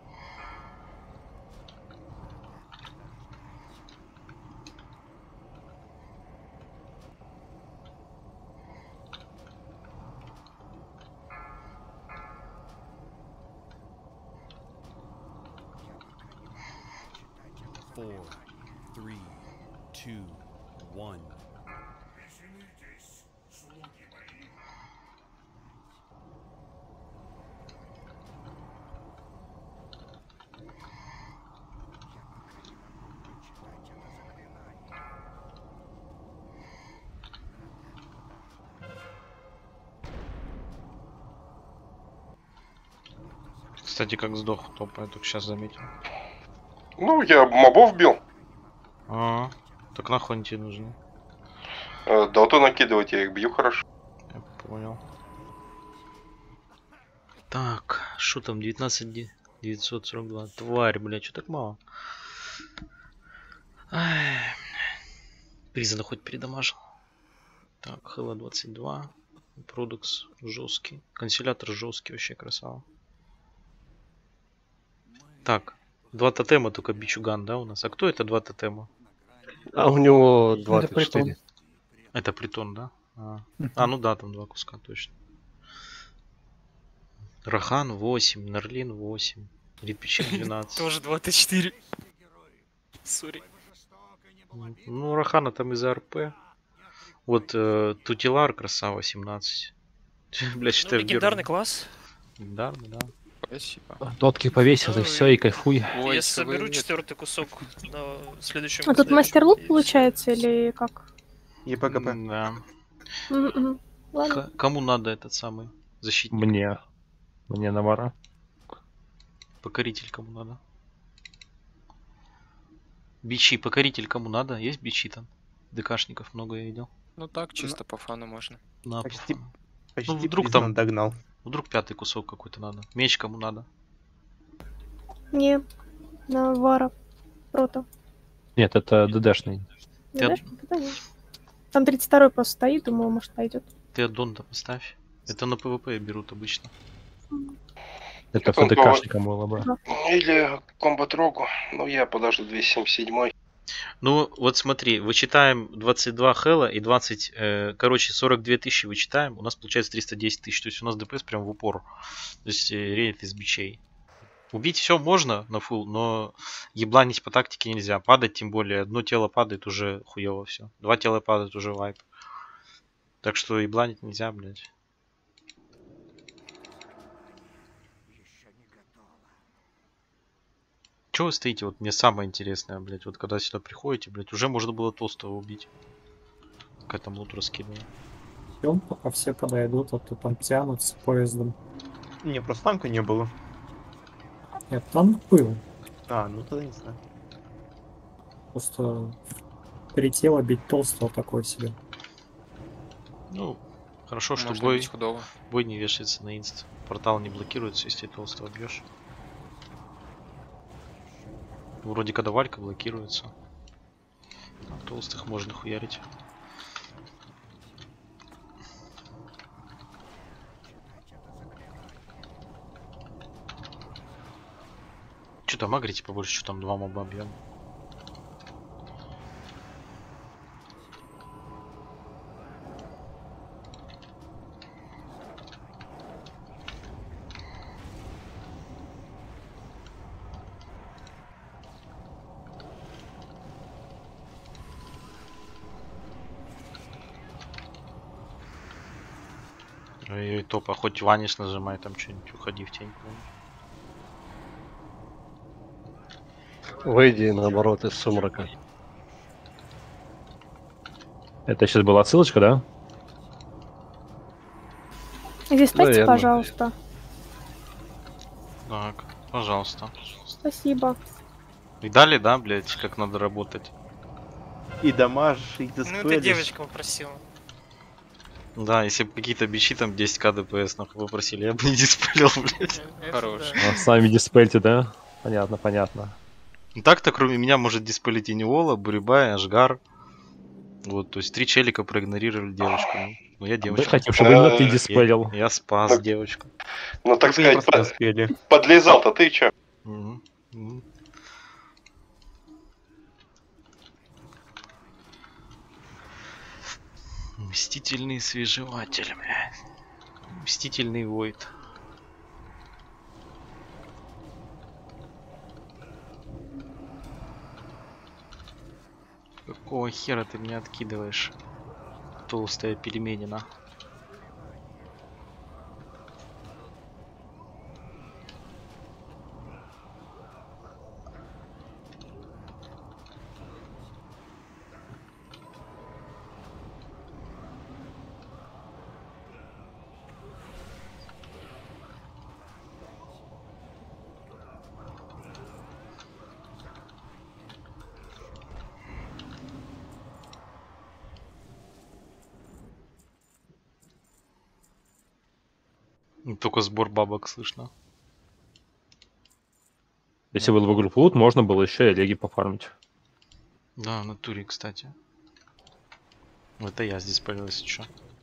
[SPEAKER 15] Four, three, two, one.
[SPEAKER 6] Кстати, как сдох топ, я только сейчас заметил.
[SPEAKER 4] Ну, я мобов бил.
[SPEAKER 6] А, так нахуй они тебе нужны?
[SPEAKER 4] Э, Доту накидывать, я их бью хорошо.
[SPEAKER 6] Я понял. Так, что там, девятнадцать девятьсот сорок два. Тварь, блядь, что так мало? Ай, Призана хоть передамажил. Так, Хэлла двадцать два. Продукс жесткий. Консилятор жесткий, вообще красава. Так, два тотема, только бичуган, да, у нас? А кто это два тотема?
[SPEAKER 8] А у него двадцать четыре.
[SPEAKER 6] Это притон, да? А, а ну да, там два куска, точно. Рахан восемь, Нарлин восемь, Ритпичин двенадцать.
[SPEAKER 13] Тоже двадцать четыре. Сори.
[SPEAKER 6] Ну, Рахана там из-за РП. Вот э, Тутилар красава семнадцать. Бля,
[SPEAKER 13] Ну,
[SPEAKER 6] считаю,
[SPEAKER 13] легендарный класс.
[SPEAKER 6] Легендарный, да.
[SPEAKER 11] Спасибо.
[SPEAKER 1] Дотки повесил, и все, и кайфуй.
[SPEAKER 13] Я соберу четвертый кусок на следующем.
[SPEAKER 12] А тут мастер-лук получается или как?
[SPEAKER 10] ЕПГП.
[SPEAKER 6] Да.
[SPEAKER 12] М-м. Ладно.
[SPEAKER 6] К- кому надо этот самый защитник?
[SPEAKER 1] Мне. Мне навара.
[SPEAKER 6] Покоритель кому надо? Бичи, покоритель кому надо? Есть бичи там? ДКшников много я видел.
[SPEAKER 11] Ну так, чисто по фану можно.
[SPEAKER 6] На,
[SPEAKER 10] Почти,
[SPEAKER 6] по-
[SPEAKER 10] почти
[SPEAKER 6] ну, вдруг
[SPEAKER 10] признан,
[SPEAKER 6] там
[SPEAKER 10] догнал.
[SPEAKER 6] Вдруг пятый кусок какой-то надо. Меч кому надо?
[SPEAKER 12] Не, на вара. Прото.
[SPEAKER 1] Нет, это ДДшный.
[SPEAKER 6] Ты,
[SPEAKER 12] Знаешь, да, нет. Там тридцать второй просто стоит, думаю, может пойдет.
[SPEAKER 6] ты аддон-то поставь. Это на ПВП берут обычно.
[SPEAKER 1] Это
[SPEAKER 4] Он
[SPEAKER 1] ФДКшником было бы.
[SPEAKER 4] Или комбат-рогу. Ну, я подожду двести семьдесят седьмой.
[SPEAKER 6] Ну, вот смотри, вычитаем двадцать два Хэлла и двадцать, э, короче, сорок две тысячи вычитаем, у нас получается триста десять тысяч, то есть у нас ДПС прям в упор, то есть э, рейд из бичей. Убить все можно на фул, но ебланить по тактике нельзя, падать тем более, одно тело падает уже хуево все, два тела падают уже вайп. Так что ебланить нельзя, блядь. Чего вы стоите? Вот мне самое интересное, блядь, вот когда сюда приходите, блядь, уже можно было толстого убить. Какая там лут раскидывала.
[SPEAKER 18] Ждем, пока все подойдут, а то там тянут с поездом.
[SPEAKER 10] Не, просто танка не было.
[SPEAKER 18] Нет, танк был.
[SPEAKER 10] А, ну тогда не знаю.
[SPEAKER 18] Просто прилетело бить толстого такой себе.
[SPEAKER 6] Ну, хорошо, что
[SPEAKER 11] Можно
[SPEAKER 6] бой,
[SPEAKER 11] бить худого.
[SPEAKER 6] бой не вешается на инст. Портал не блокируется, если толстого бьешь. Вроде когда валька блокируется. А толстых можно хуярить. Че там агрите побольше, что там два моба бьем. Ой, топа, хоть ваниш нажимай, там что-нибудь, уходи в тень.
[SPEAKER 8] Выйди наоборот из сумрака.
[SPEAKER 1] Это сейчас была ссылочка, да?
[SPEAKER 12] Здесь ставьте,
[SPEAKER 8] Наверно.
[SPEAKER 12] пожалуйста.
[SPEAKER 6] Так, пожалуйста.
[SPEAKER 12] Спасибо.
[SPEAKER 6] Видали, да, блять, как надо работать?
[SPEAKER 10] И дамажишь, и диспелишь.
[SPEAKER 13] Ну, это девочка попросила.
[SPEAKER 6] Да, если бы какие-то бичи там десять ка ДПС нахуй попросили, я бы не диспелил, блядь.
[SPEAKER 11] Хорош.
[SPEAKER 1] А, сами диспельте, да? Понятно, понятно.
[SPEAKER 6] Ну так-то кроме меня может диспелить и Неола, Бурибай, Ашгар. Вот, то есть три челика проигнорировали девочку. Ну, ну я девочка.
[SPEAKER 1] хотим, чтобы именно ты диспелил.
[SPEAKER 6] Я, я спас
[SPEAKER 4] Так.
[SPEAKER 6] девочку.
[SPEAKER 4] Ну, так
[SPEAKER 17] Только
[SPEAKER 4] сказать,
[SPEAKER 17] просто
[SPEAKER 4] под-
[SPEAKER 17] успели.
[SPEAKER 4] подлезал-то ты чё?
[SPEAKER 6] Мгм. Мгм. Мстительный свежеватель, блядь. Мстительный войд. Какого хера ты меня откидываешь? Толстая пельменина. Только сбор бабок слышно.
[SPEAKER 1] Если был бы групп лут, можно было еще и леги пофармить.
[SPEAKER 6] Да, в натуре, кстати. Это я здесь появился, чё.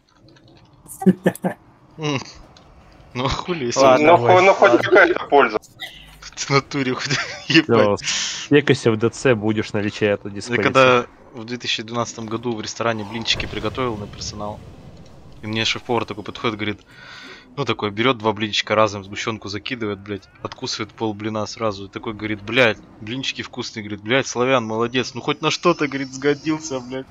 [SPEAKER 6] М. Ну а хули, если...
[SPEAKER 4] Ладно, Ну, давай, хо- ну, хоть ладно. какая-то польза.
[SPEAKER 6] В натуре хоть ебать.
[SPEAKER 1] Стекайся в ДЦ, будешь на личе это
[SPEAKER 6] Я
[SPEAKER 1] диспелить.
[SPEAKER 6] когда в две тысячи двенадцатом году в ресторане блинчики приготовил на персонал, и мне шеф-повар такой подходит, говорит, ну такой, берет два блинчика разом, сгущенку закидывает, блядь, откусывает пол блина сразу, и такой говорит, блядь, блинчики вкусные, говорит, блядь, славян, молодец, ну хоть на что-то, говорит, сгодился, блядь.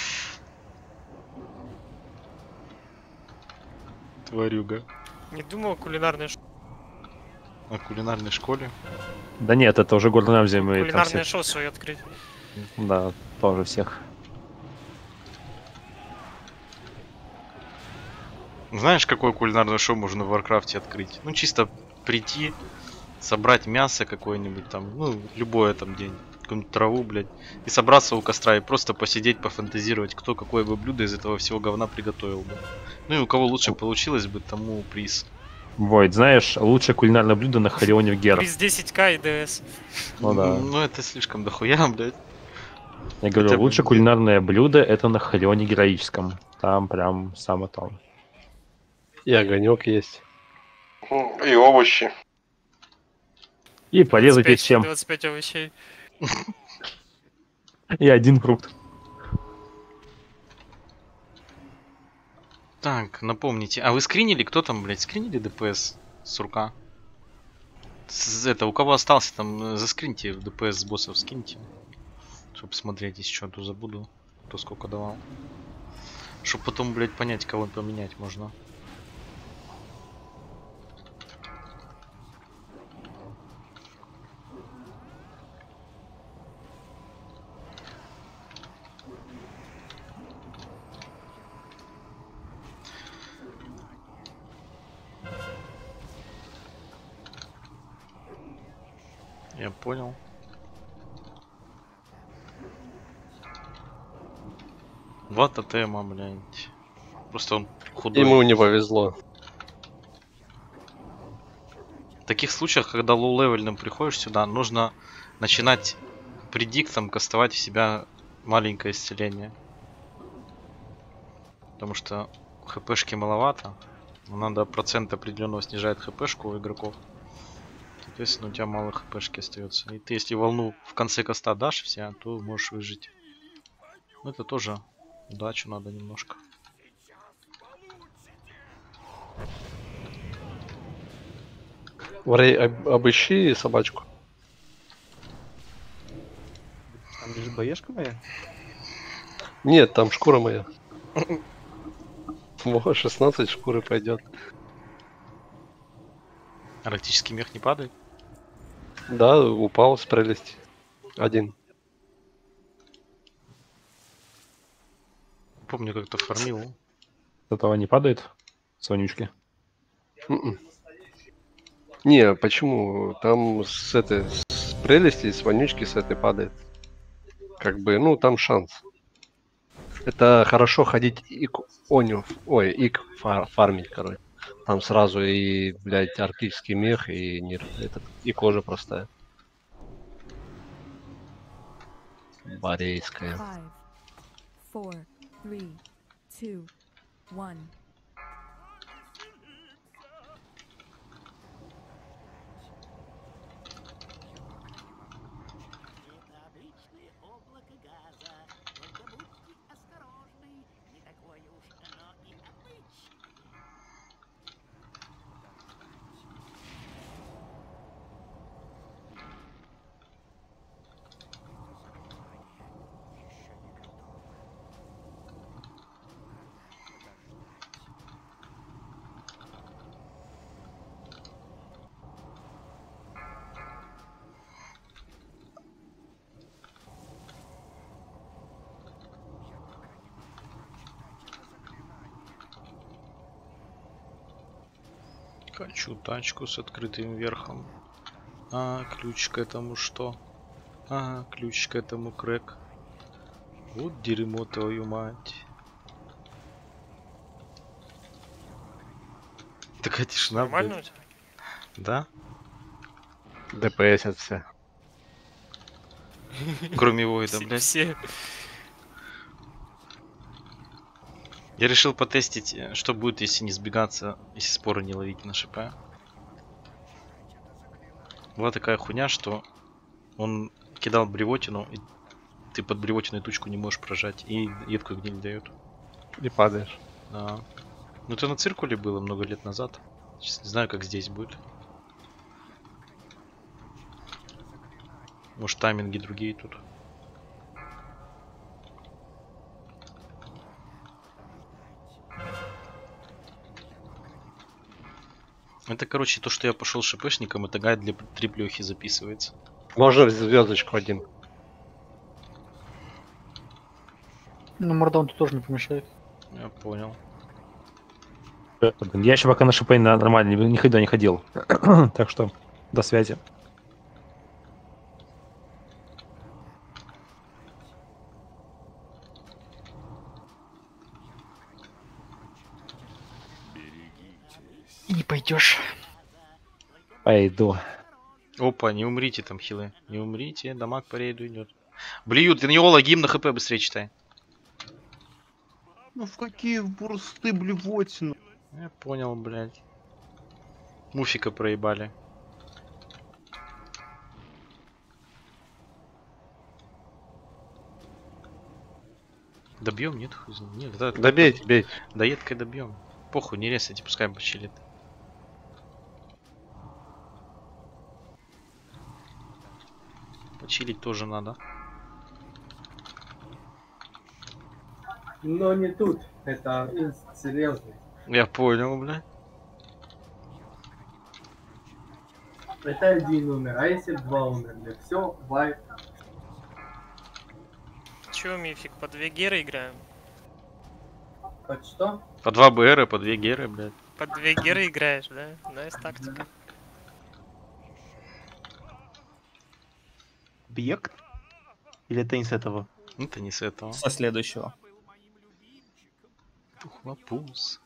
[SPEAKER 6] Тварюга.
[SPEAKER 13] Не думал о кулинарной ш...
[SPEAKER 6] О кулинарной школе?
[SPEAKER 1] Да нет, это уже Гордон Рамзи, мы там
[SPEAKER 13] Кулинарное
[SPEAKER 1] всех...
[SPEAKER 13] шоу свое открыть.
[SPEAKER 1] Да, тоже всех.
[SPEAKER 6] Знаешь, какое кулинарное шоу можно в Варкрафте открыть? Ну, чисто прийти, собрать мясо какое-нибудь там, ну, любое там день, какую-нибудь траву, блядь, и собраться у костра и просто посидеть, пофантазировать, кто какое бы блюдо из этого всего говна приготовил бы. Ну и у кого лучше получилось бы, тому приз.
[SPEAKER 1] Войд, знаешь, лучшее кулинарное блюдо на Харионе в Гер.
[SPEAKER 13] Приз десять ка и ДС.
[SPEAKER 1] Ну да.
[SPEAKER 6] Ну это слишком дохуя, блядь.
[SPEAKER 1] Я говорю,
[SPEAKER 6] Хотя бы-
[SPEAKER 1] лучшее кулинарное блюдо это на Харионе Героическом. Там прям самое то.
[SPEAKER 8] И огонек есть.
[SPEAKER 4] И овощи.
[SPEAKER 1] И порезать
[SPEAKER 13] двадцать пять
[SPEAKER 1] есть чем.
[SPEAKER 13] двадцать пять овощей.
[SPEAKER 1] И один фрукт.
[SPEAKER 6] Так, напомните, а вы скринили, кто там, блядь, скринили ДПС с рука? С, это, у кого остался там, э, заскриньте в ДПС с боссов, скиньте. Чтоб посмотреть, если что, то забуду, кто сколько давал. Чтоб потом, блядь, понять, кого поменять можно. Я понял. Два тотема, блядь. Просто он худой.
[SPEAKER 8] Ему не повезло.
[SPEAKER 6] В таких случаях, когда лоу-левельным приходишь сюда, нужно начинать предиктом кастовать в себя маленькое исцеление. Потому что хпшки маловато. Надо процент определенного снижает хпшку у игроков. Соответственно, у тебя мало хпшки остается. И ты, если волну в конце каста дашь вся, то можешь выжить. Но это тоже удачу надо немножко.
[SPEAKER 8] Варей, об- обыщи собачку.
[SPEAKER 10] Там лежит боешка моя?
[SPEAKER 8] Нет, там шкура моя. Во, шестнадцать шкуры пойдет.
[SPEAKER 6] Арктический мех не падает?
[SPEAKER 8] Да, упал с прелести. Один.
[SPEAKER 6] Помню, как-то фармил.
[SPEAKER 1] С этого не падает? С вонючки?
[SPEAKER 8] М-м. Не, почему? Там с этой, с прелести, с вонючки с этой падает. Как бы, ну, там шанс. Это хорошо ходить и к Оню, ой, и к фар- фармить, короче. Там сразу и, блядь, арктический мех, и, нир, этот, и кожа простая. Борейская.
[SPEAKER 16] Five, four, three, two, one.
[SPEAKER 6] Хочу тачку с открытым верхом. А, ключ к этому что? А, ключ к этому крэк. Вот дерьмо, твою мать. Такая тишина,
[SPEAKER 13] Нормально у
[SPEAKER 6] блядь.
[SPEAKER 13] тебя?
[SPEAKER 6] Да?
[SPEAKER 8] ДПСят все.
[SPEAKER 6] Кроме Войда,
[SPEAKER 13] Все-
[SPEAKER 6] блядь.
[SPEAKER 13] все.
[SPEAKER 6] Я решил потестить, э, что будет, если не сбегаться, если споры не ловить на ШП. Была такая хуйня, что он кидал бревотину, и ты под бревотиной тучку не можешь прожать, и едкую гниль дает.
[SPEAKER 8] И падаешь.
[SPEAKER 6] Да. Ну это на циркуле было много лет назад. Сейчас не знаю, как здесь будет. Может, тайминги другие тут. Это, короче, то, что я пошел шпшником, это гайд для триплехи записывается.
[SPEAKER 8] Можно звездочку один.
[SPEAKER 14] Ну, мордаун тут тоже не помешает.
[SPEAKER 6] Я понял.
[SPEAKER 1] Я еще пока на ШП на- нормально ни- никогда не ходил. Так что до связи.
[SPEAKER 14] И не пойдешь.
[SPEAKER 1] Пойду.
[SPEAKER 6] Опа, не умрите там, хилы. Не умрите, дамаг по рейду идет. Блюют, ты на него логим на хп быстрее читай.
[SPEAKER 10] Ну в какие бурсты блевотину?
[SPEAKER 6] Я понял, блядь. Муфика проебали. Добьем, нет? Хуй знает. Нет, да,
[SPEAKER 8] Добейте, бейте.
[SPEAKER 6] доедкой добьем. Похуй, не резайте, пускай почилит. Почилить тоже надо.
[SPEAKER 3] Но не тут. Это инст серьезный.
[SPEAKER 6] Я понял, бля.
[SPEAKER 3] Это один умер, а если два умерли? Все, вайп.
[SPEAKER 13] Чё, Мифик, по две геры играем?
[SPEAKER 3] Под что?
[SPEAKER 6] По два БР, по две геры, блядь.
[SPEAKER 13] По две геры играешь, да? Найс тактика.
[SPEAKER 10] Объект? Или это не с этого?
[SPEAKER 6] Это не с этого.
[SPEAKER 17] Со следующего.
[SPEAKER 6] Тухлопуз.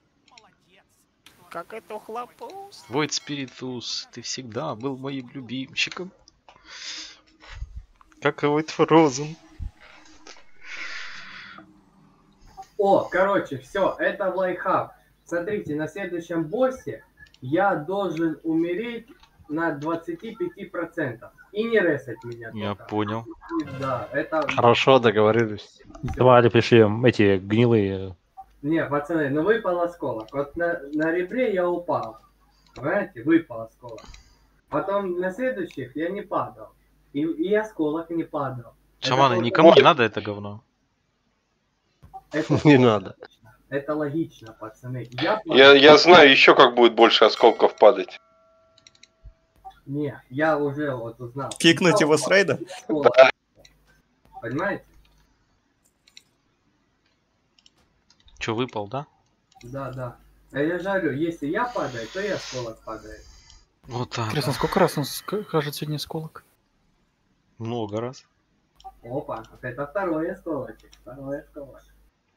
[SPEAKER 13] Как это хлопус?
[SPEAKER 6] Void Spiritus, ты всегда был моим любимчиком. Как и Void Frozen.
[SPEAKER 3] О, короче, все, это лайфхак. Смотрите, на следующем боссе я должен умереть на двадцати пяти процентах. И не ресать меня.
[SPEAKER 6] Я
[SPEAKER 3] только.
[SPEAKER 6] понял.
[SPEAKER 3] Да, это...
[SPEAKER 8] Хорошо, договорились.
[SPEAKER 1] Твари пришли, эти гнилые.
[SPEAKER 3] Не, пацаны, ну выпал осколок. Вот на, на ребре я упал. Понимаете, выпал осколок. Потом на следующих я не падал. И, и осколок не падал.
[SPEAKER 6] Шаманы,
[SPEAKER 3] Это
[SPEAKER 6] никому не
[SPEAKER 3] просто-
[SPEAKER 6] надо это говно.
[SPEAKER 3] Это
[SPEAKER 8] Не надо.
[SPEAKER 3] Это логично, пацаны. Я,
[SPEAKER 4] Я, я знаю еще, как будет больше осколков падать.
[SPEAKER 3] Не, я уже вот узнал.
[SPEAKER 17] Кикнуть его с рейда?
[SPEAKER 4] Да.
[SPEAKER 3] Понимаете?
[SPEAKER 6] Че, выпал, да?
[SPEAKER 3] Да, да. А я же говорю, если я падаю, то и осколок падает.
[SPEAKER 6] Вот так.
[SPEAKER 14] Интересно, сколько раз он ска- кажет сегодня сколок?
[SPEAKER 6] Много раз.
[SPEAKER 3] Опа, это второй осколочек, второй осколочек.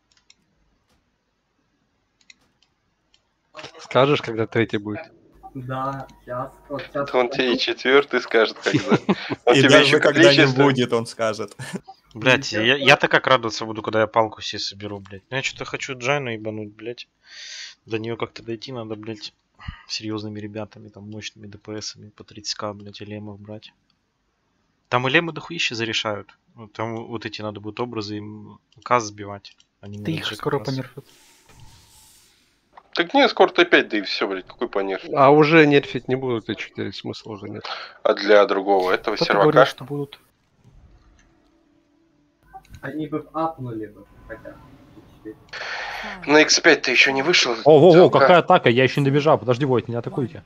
[SPEAKER 8] Скажешь, когда третий будет?
[SPEAKER 3] Да, сейчас, вот сейчас.
[SPEAKER 4] Он тебе и четвертый скажет, когда. Он
[SPEAKER 17] И
[SPEAKER 4] тебе
[SPEAKER 17] даже
[SPEAKER 4] еще
[SPEAKER 17] когда не
[SPEAKER 4] количество.
[SPEAKER 17] будет, он скажет.
[SPEAKER 6] Блять, я, я-то как радоваться буду, когда я палку себе соберу, блять. Ну я что-то хочу Джайну ебануть, блять. До нее как-то дойти надо, блять, серьезными ребятами, там, мощными ДПСами, по тридцать ка, блять, и лемов брать. Там и лемы дохуище зарешают. Ну, там вот эти надо будет образы им каз сбивать. Они
[SPEAKER 9] Ты их скоро понерфят.
[SPEAKER 4] Так не, скоро Т пять, да и все, блядь, какой понерф.
[SPEAKER 8] А уже нерфить не будут Т четыре, смысла уже нет.
[SPEAKER 4] А для другого этого
[SPEAKER 9] Кто-то
[SPEAKER 4] сервака?
[SPEAKER 9] говорил, что будут.
[SPEAKER 3] Они бы апнули бы хотя бы.
[SPEAKER 4] На икс пять ты еще не вышел?
[SPEAKER 1] О, во, во,
[SPEAKER 4] Телка?
[SPEAKER 1] какая атака, я еще не добежал. Подожди, Войт, не атакуйте.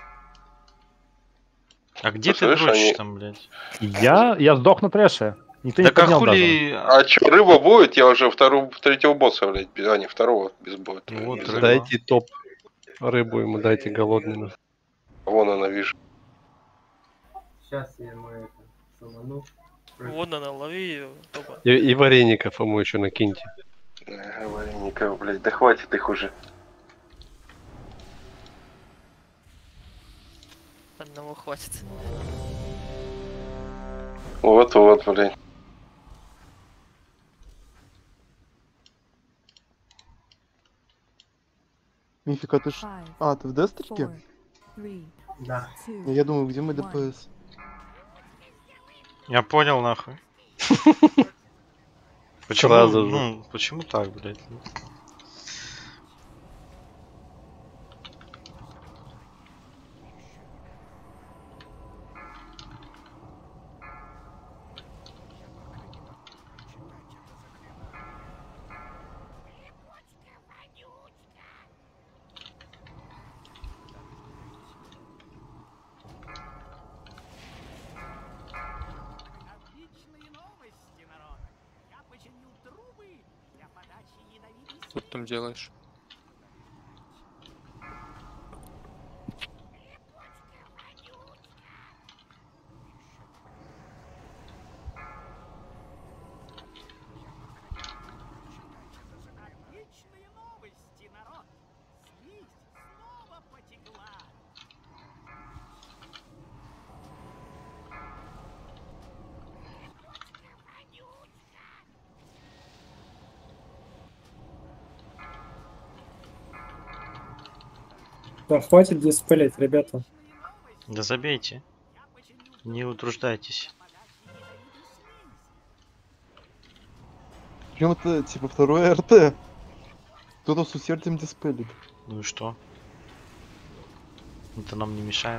[SPEAKER 6] А где
[SPEAKER 4] Ну,
[SPEAKER 6] ты
[SPEAKER 4] слышь,
[SPEAKER 6] дрочишь
[SPEAKER 4] они-
[SPEAKER 6] там, блять?
[SPEAKER 1] Я, я сдох на трэше. Никто не
[SPEAKER 6] Так а
[SPEAKER 1] поднял даже.
[SPEAKER 6] хули...
[SPEAKER 4] А че, рыба будет? Я уже второго, третьего босса, блядь, без- а не второго без боя.
[SPEAKER 6] Ну вот,
[SPEAKER 4] без
[SPEAKER 6] рыба.
[SPEAKER 4] рыбы.
[SPEAKER 8] Дайте топ. Рыбу ему дайте голодную.
[SPEAKER 4] Вон она, вижу.
[SPEAKER 3] Сейчас я ему это саману.
[SPEAKER 13] Вон она, лови ее. Топа.
[SPEAKER 8] И, и вареников ему еще накиньте.
[SPEAKER 4] Ага, вареников, блядь, да хватит их уже.
[SPEAKER 13] Одного хватит.
[SPEAKER 4] Вот-вот, блядь.
[SPEAKER 10] Мифика, ты ж... А, ты в Дестрике?
[SPEAKER 3] Да.
[SPEAKER 10] Я думаю, где мой ДПС?
[SPEAKER 6] Я понял, нахуй. Почему,
[SPEAKER 8] Сразу же.
[SPEAKER 6] ну, почему так, блядь?
[SPEAKER 11] Что ты там делаешь?
[SPEAKER 18] Да, хватит диспелить, ребята.
[SPEAKER 6] Да забейте. Не утруждайтесь.
[SPEAKER 10] Причем это типа второе РТ. Кто-то с усердием диспелит.
[SPEAKER 6] Ну и что? Это нам не мешает.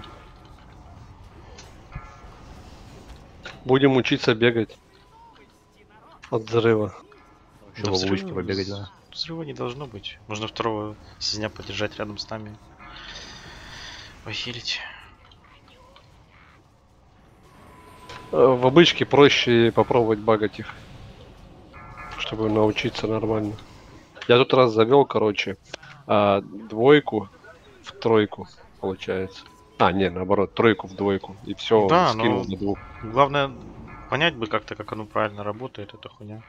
[SPEAKER 8] Будем учиться бегать. От взрыва.
[SPEAKER 1] Еще в ловушке побегать, да.
[SPEAKER 6] Взрыва не должно быть. Можно второго слизня подержать рядом с нами. Похилить.
[SPEAKER 8] В обычке проще попробовать багать их. Чтобы научиться нормально. Я тут раз завел, короче, а, двойку в тройку, получается. А, не, наоборот, тройку в двойку. И все,
[SPEAKER 6] Да,
[SPEAKER 8] скинул
[SPEAKER 6] но
[SPEAKER 8] до двух.
[SPEAKER 6] главное понять бы как-то, как оно правильно работает, эта хуйня.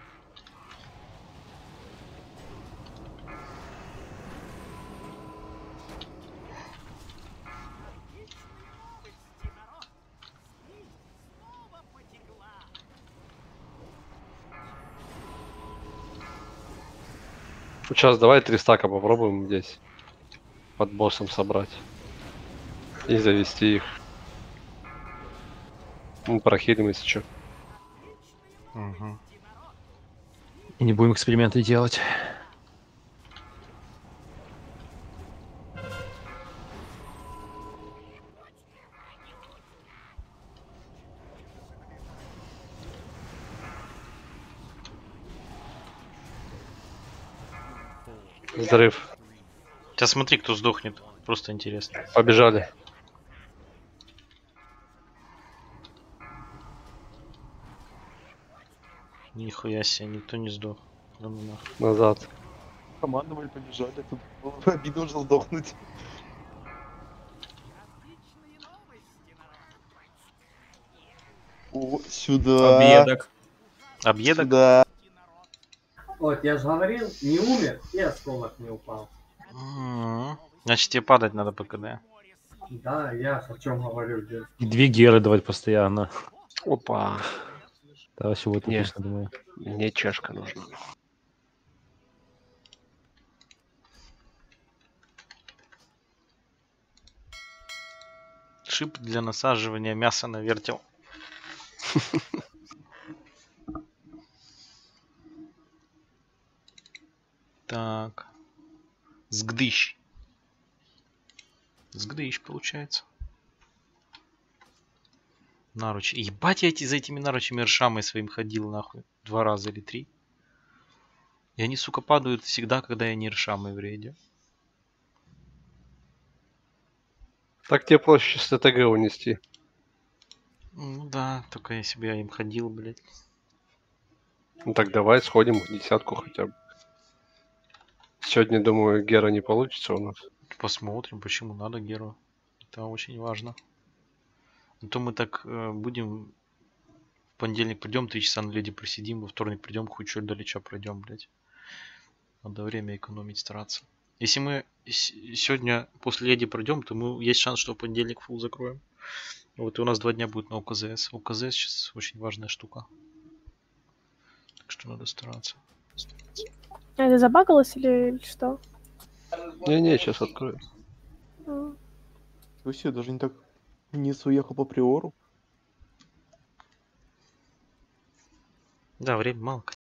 [SPEAKER 8] Сейчас давай три стака попробуем здесь. Под боссом собрать. И завести их. Мы прохилим, если что.
[SPEAKER 6] Угу.
[SPEAKER 1] И не будем эксперименты делать.
[SPEAKER 8] Взрыв.
[SPEAKER 6] Сейчас смотри, кто сдохнет. Просто интересно.
[SPEAKER 8] Побежали.
[SPEAKER 6] Нихуя себе, никто не сдох. Да ну нахуй.
[SPEAKER 8] Назад.
[SPEAKER 10] Командовали, побежали. Тут было бы обидно уже сдохнуть. О, сюда.
[SPEAKER 17] Обедок.
[SPEAKER 6] Объедок?
[SPEAKER 10] Да.
[SPEAKER 3] Вот, я же говорил, не умер, и осколок не упал.
[SPEAKER 6] М, Значит, тебе падать надо по КД.
[SPEAKER 3] Да, я ж о чем говорю, дед.
[SPEAKER 1] И две геры давать постоянно.
[SPEAKER 8] Опа.
[SPEAKER 1] Да, вообще будет
[SPEAKER 8] Не,
[SPEAKER 1] отлично, думаю.
[SPEAKER 8] мне чашка нужна.
[SPEAKER 6] Шип для насаживания мяса на вертел. Так. Сгдыщ. Сгдыщ получается. Наручи. Ебать, я эти, за этими наручами ршамой своим ходил нахуй. Два раза или три. И они, сука, падают всегда, когда я не ршамой в рейде.
[SPEAKER 8] Так тебе проще с ТТГ унести.
[SPEAKER 6] Ну да, только если бы я им ходил, блядь.
[SPEAKER 8] Ну так давай сходим в десятку хотя бы. Сегодня, думаю, Гера не получится у нас.
[SPEAKER 6] Посмотрим, почему надо Геру. Это очень важно. А то мы так э, будем... В понедельник придем, три часа на леди просидим, во вторник придем, хуй чё далеча пройдем, блядь. Надо время экономить, стараться. Если мы с- сегодня после леди пройдем, то мы есть шанс, что в понедельник фул закроем. Вот и у нас два дня будет на ОКЗС. ОКЗС сейчас очень важная штука. Так что надо стараться.
[SPEAKER 12] А это забагалось или, или что?
[SPEAKER 8] Не-не, сейчас открою.
[SPEAKER 12] М.
[SPEAKER 10] Слушай, я даже не так вниз уехал по приору.
[SPEAKER 6] Да, время мало.